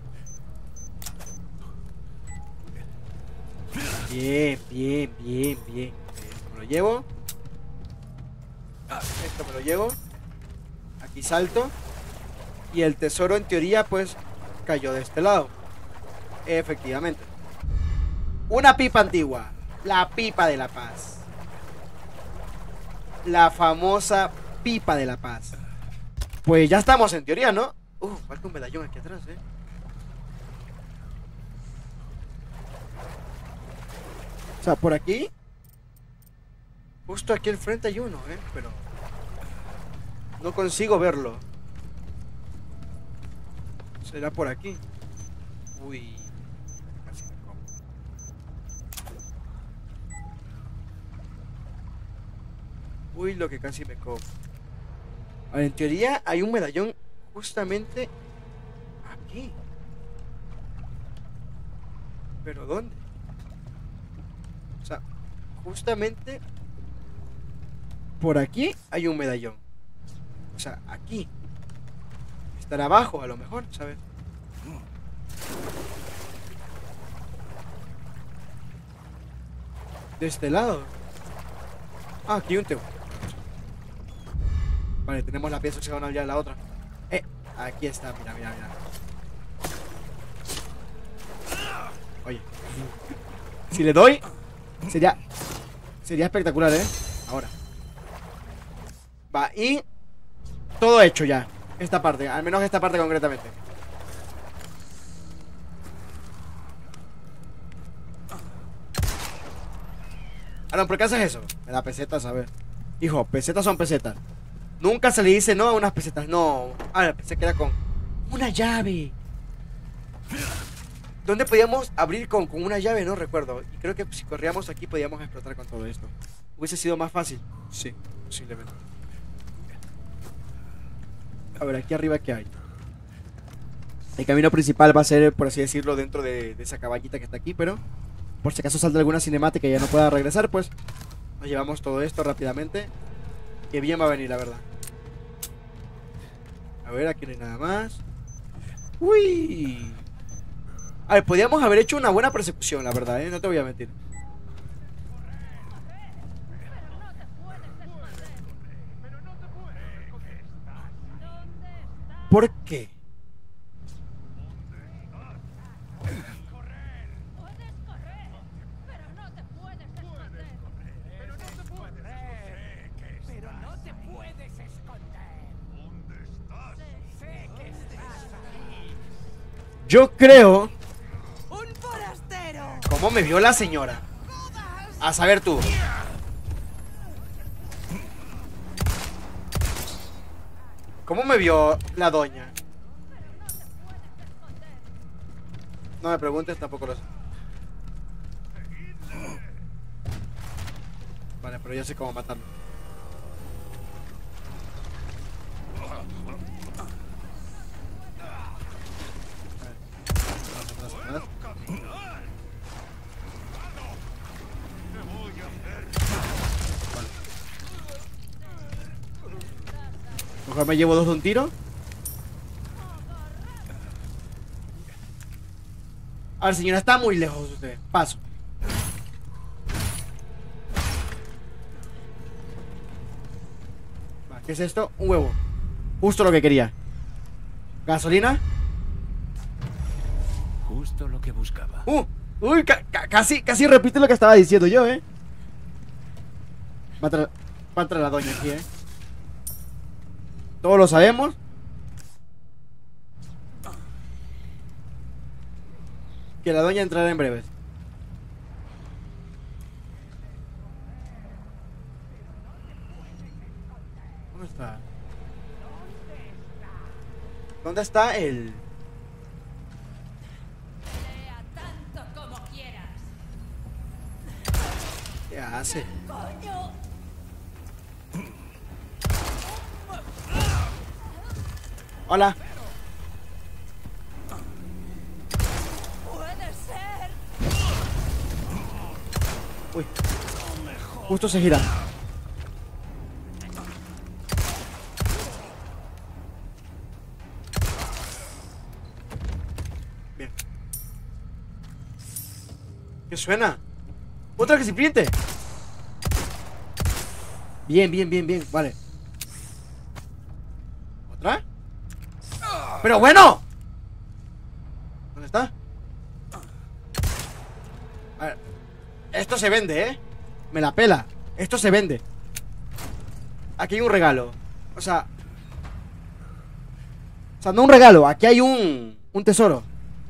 Bien, bien, bien, bien. Esto me lo llevo. Esto me lo llevo. Aquí salto. Y el tesoro en teoría pues cayó de este lado. Efectivamente. Una pipa antigua. La pipa de la paz. La famosa pipa de la paz. Pues ya estamos en teoría, ¿no? Uh, falta un medallón aquí atrás, eh. O sea, por aquí. Justo aquí al frente hay uno, eh. Pero no consigo verlo. ¿Será por aquí? Uy. Casi me como. Uy, lo que casi me como. A ver, en teoría hay un medallón justamente aquí. ¿Pero dónde? O sea, justamente por aquí hay un medallón. O sea, aquí. Estará abajo a lo mejor, ¿sabes? De este lado. Ah, aquí hay un techo. Vale, tenemos la pieza hexagonal ya en la otra. Eh, aquí está, mira, mira, mira. Oye, si le doy, sería Sería espectacular, ¿eh? Ahora va, y todo hecho ya. Esta parte, al menos esta parte concretamente. Ah, no, ¿por qué haces eso? Me da pesetas, a ver. Hijo, pesetas son pesetas. Nunca se le dice no a unas pesetas, no. Ah, se queda con una llave. ¿Dónde podíamos abrir con, con una llave? No recuerdo. Y creo que si corríamos aquí podíamos explotar con todo esto. ¿Hubiese sido más fácil? Sí, posiblemente. A ver, aquí arriba ¿qué hay? El camino principal va a ser, por así decirlo, dentro de, de esa caballita que está aquí, pero por si acaso salta alguna cinemática y ya no pueda regresar, pues nos llevamos todo esto rápidamente. Que bien va a venir, la verdad. A ver, aquí no hay nada más. Uy. A ver, podríamos haber hecho una buena persecución, la verdad, ¿eh? No te voy a mentir. ¿Por qué? Yo creo... ¿Cómo me vio la señora? A saber tú. ¿Cómo me vio la doña? No me preguntes, tampoco lo sé. Vale, pero yo sé cómo matarlo. Mejor me llevo dos de un tiro. A ver, señora, está muy lejos usted. Paso. Va, ¿qué es esto? Un huevo. Justo lo que quería. ¿Gasolina? Justo lo que buscaba. Uh, uy, ca ca casi, casi repite lo que estaba diciendo yo, eh. Va a entrar, va a entrar la doña aquí, eh. Todos lo sabemos. Que la doña entrará en breves. ¿Dónde está? ¿Dónde está el...? Pelea tanto como quieras. ¿Qué hace? ¡Coño! Hola. ¡Puede ser! Uy. Justo se gira. Bien. ¿Qué suena? ¡Otra recipiente! Bien, bien, bien, bien. Vale. ¿Otra? ¡Pero bueno! ¿Dónde está? A ver. Esto se vende, ¿eh? Me la pela. Esto se vende. Aquí hay un regalo. O sea... O sea, no un regalo. Aquí hay un... Un tesoro.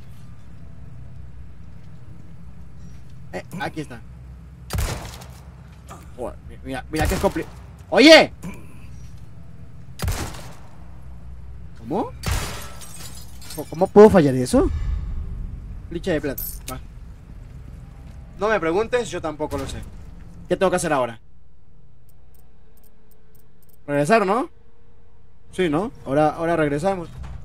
Eh, aquí está. Joder, mira, mira que es complicado. ¡Oye! ¿Cómo? ¿Cómo puedo fallar eso? Flecha de plata. Va. No me preguntes, yo tampoco lo sé. ¿Qué tengo que hacer ahora? Regresar, ¿no? Sí, ¿no? Ahora, ahora regresamos.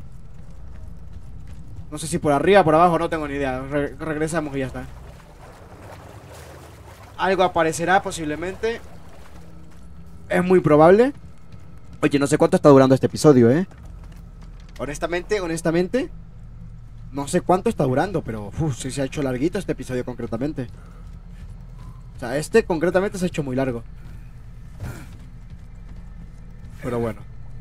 No sé si por arriba, por abajo, no tengo ni idea. Re- regresamos y ya está. Algo aparecerá posiblemente. Es muy probable. Oye, no sé cuánto está durando este episodio, ¿eh? Honestamente, honestamente no sé cuánto está durando, pero uf, sí se ha hecho larguito este episodio concretamente. O sea, este concretamente se ha hecho muy largo. Pero bueno.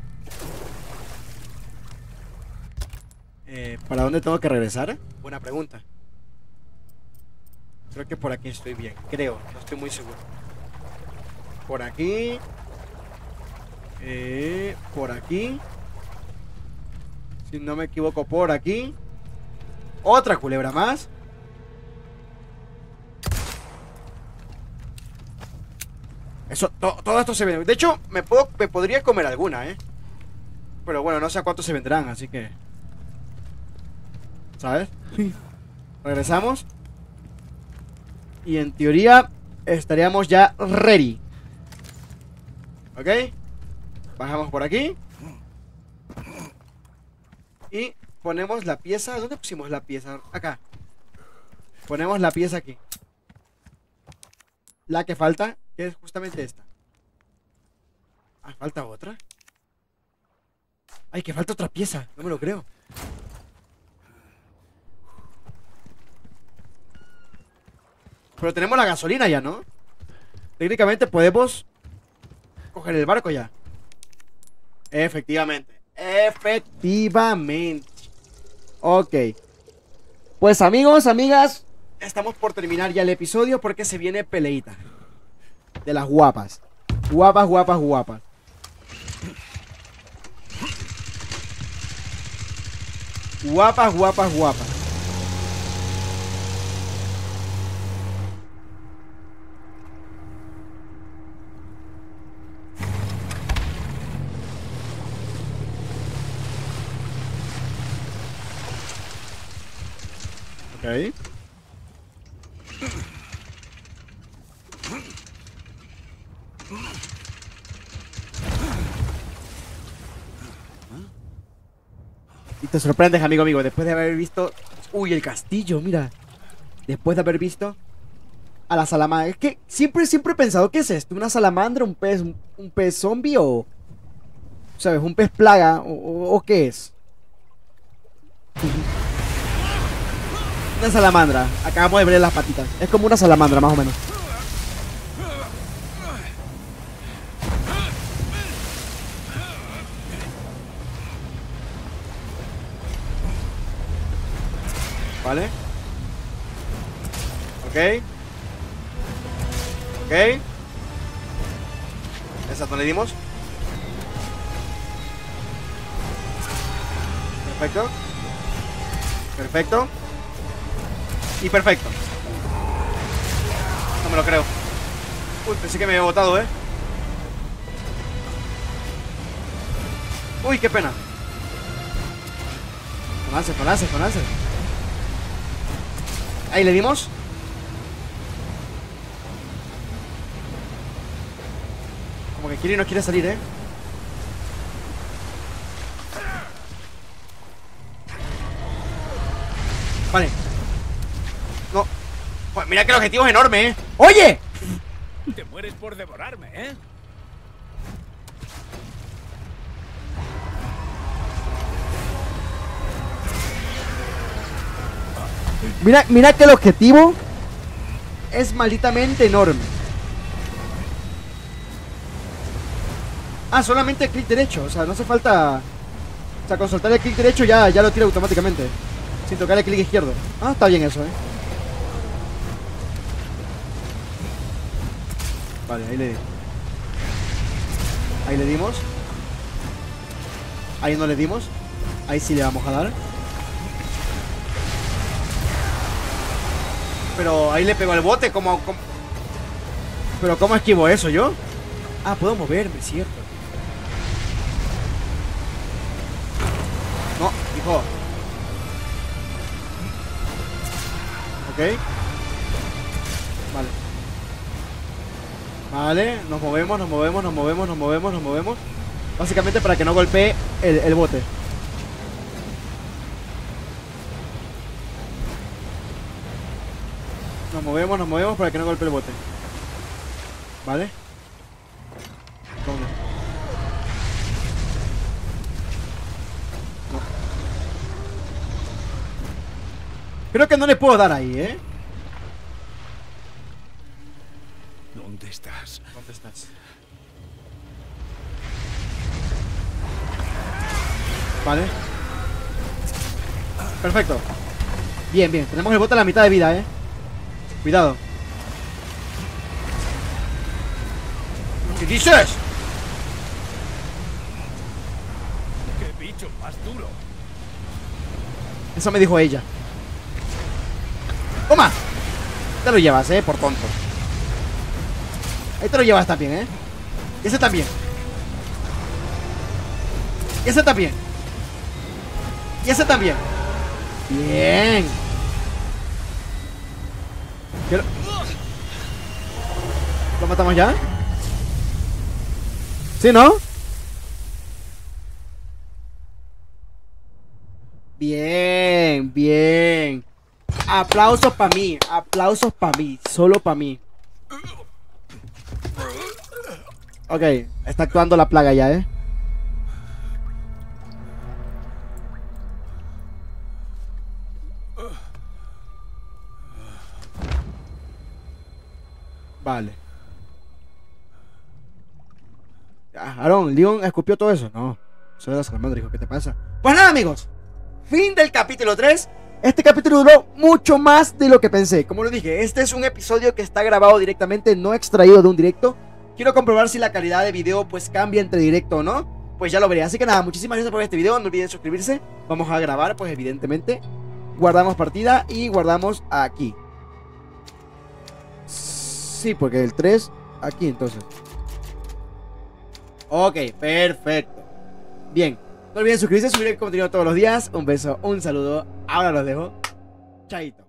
eh, ¿Para dónde tengo que regresar? Buena pregunta. Creo que por aquí estoy bien. Creo, no estoy muy seguro. Por aquí. Eh, por aquí. Si no me equivoco, por aquí. Otra culebra más. Eso, to- todo esto se vende. De hecho, me, puedo, me podría comer alguna, ¿eh? Pero bueno, no sé a cuánto se vendrán, así que... ¿Sabes? Regresamos. Y en teoría estaríamos ya ready. ¿Ok? Bajamos por aquí. Y ponemos la pieza. ¿Dónde pusimos la pieza? Acá. Ponemos la pieza aquí. La que falta, que es justamente esta. Ah, falta otra. Ay, que falta otra pieza. No me lo creo. Pero tenemos la gasolina ya, ¿no? Técnicamente podemos coger el barco ya. Efectivamente. Efectivamente. Ok. Pues amigos, amigas, estamos por terminar ya el episodio porque se viene peleita. De las guapas. Guapas, guapas, guapas. Guapas, guapas, guapas. Ok. Y te sorprendes, amigo, amigo, después de haber visto... Uy, el castillo, mira. Después de haber visto a la salamandra. Es que siempre, siempre he pensado, ¿qué es esto? ¿Una salamandra? ¿Un pez, un, un pez zombie o...? ¿Sabes? ¿Un pez plaga? ¿O, o, o qué es? Una salamandra. Acabamos de ver las patitas. Es como una salamandra, más o menos. Vale. Ok. Ok. Esa no le dimos. Perfecto. Perfecto. Y perfecto. No me lo creo. Uy, pensé que me había botado, ¿eh? Uy, qué pena. Con láser, con láser, con láser. Ahí le dimos. Como que Kiri no quiere salir, ¿eh? Vale. No. Pues mira que el objetivo es enorme, ¿eh? ¡Oye! Te mueres por devorarme, ¿eh? Mira, mira que el objetivo es malditamente enorme. Ah, solamente clic derecho. O sea, no hace falta. O sea, con soltar el clic derecho ya, ya lo tira automáticamente. Sin tocar el clic izquierdo. Ah, está bien eso, eh. Vale, ahí le di. Ahí le dimos. Ahí no le dimos. Ahí sí le vamos a dar. Pero ahí le pegó el bote, como, como... Pero ¿cómo esquivo eso yo? Ah, puedo moverme, cierto. No, hijo. Ok. Vale. Vale, nos movemos, nos movemos, nos movemos, nos movemos, nos movemos. Básicamente para que no golpee el, el bote. Nos movemos, nos movemos para que no golpee el bote. ¿Vale? ¿Dónde? No. Creo que no le puedo dar ahí, ¿eh? ¿Dónde estás? ¿Dónde estás? Vale. Perfecto. Bien, bien. Tenemos el bote a la mitad de vida, ¿eh? Cuidado. ¿Qué dices? ¡Qué bicho más duro! Eso me dijo ella. ¡Toma! Te lo llevas, eh, por tonto. Ahí te lo llevas también, eh. Y ese también. Y ese también. Y ese también. Bien. ¿Qué lo... ¿Lo matamos ya? ¿Sí, no? Bien, bien. Aplausos para mí, aplausos para mí, solo para mí. Ok, está actuando la plaga ya, ¿eh? Vale. Ah, Aaron, Leon escupió todo eso. No, soy de la salamandra, hijo, ¿qué te pasa? Pues nada, amigos, fin del capítulo tres. Este capítulo duró mucho más de lo que pensé. Como lo dije, este es un episodio que está grabado directamente, no extraído de un directo. Quiero comprobar si la calidad de video pues cambia entre directo o no. Pues ya lo veré. Así que nada, muchísimas gracias por ver este video. No olviden suscribirse. Vamos a grabar, pues evidentemente. Guardamos partida y guardamos aquí. Sí, porque el tres aquí entonces. Ok, perfecto. Bien, no olviden suscribirse, subir el contenido todos los días. Un beso, un saludo. Ahora los dejo. Chaito.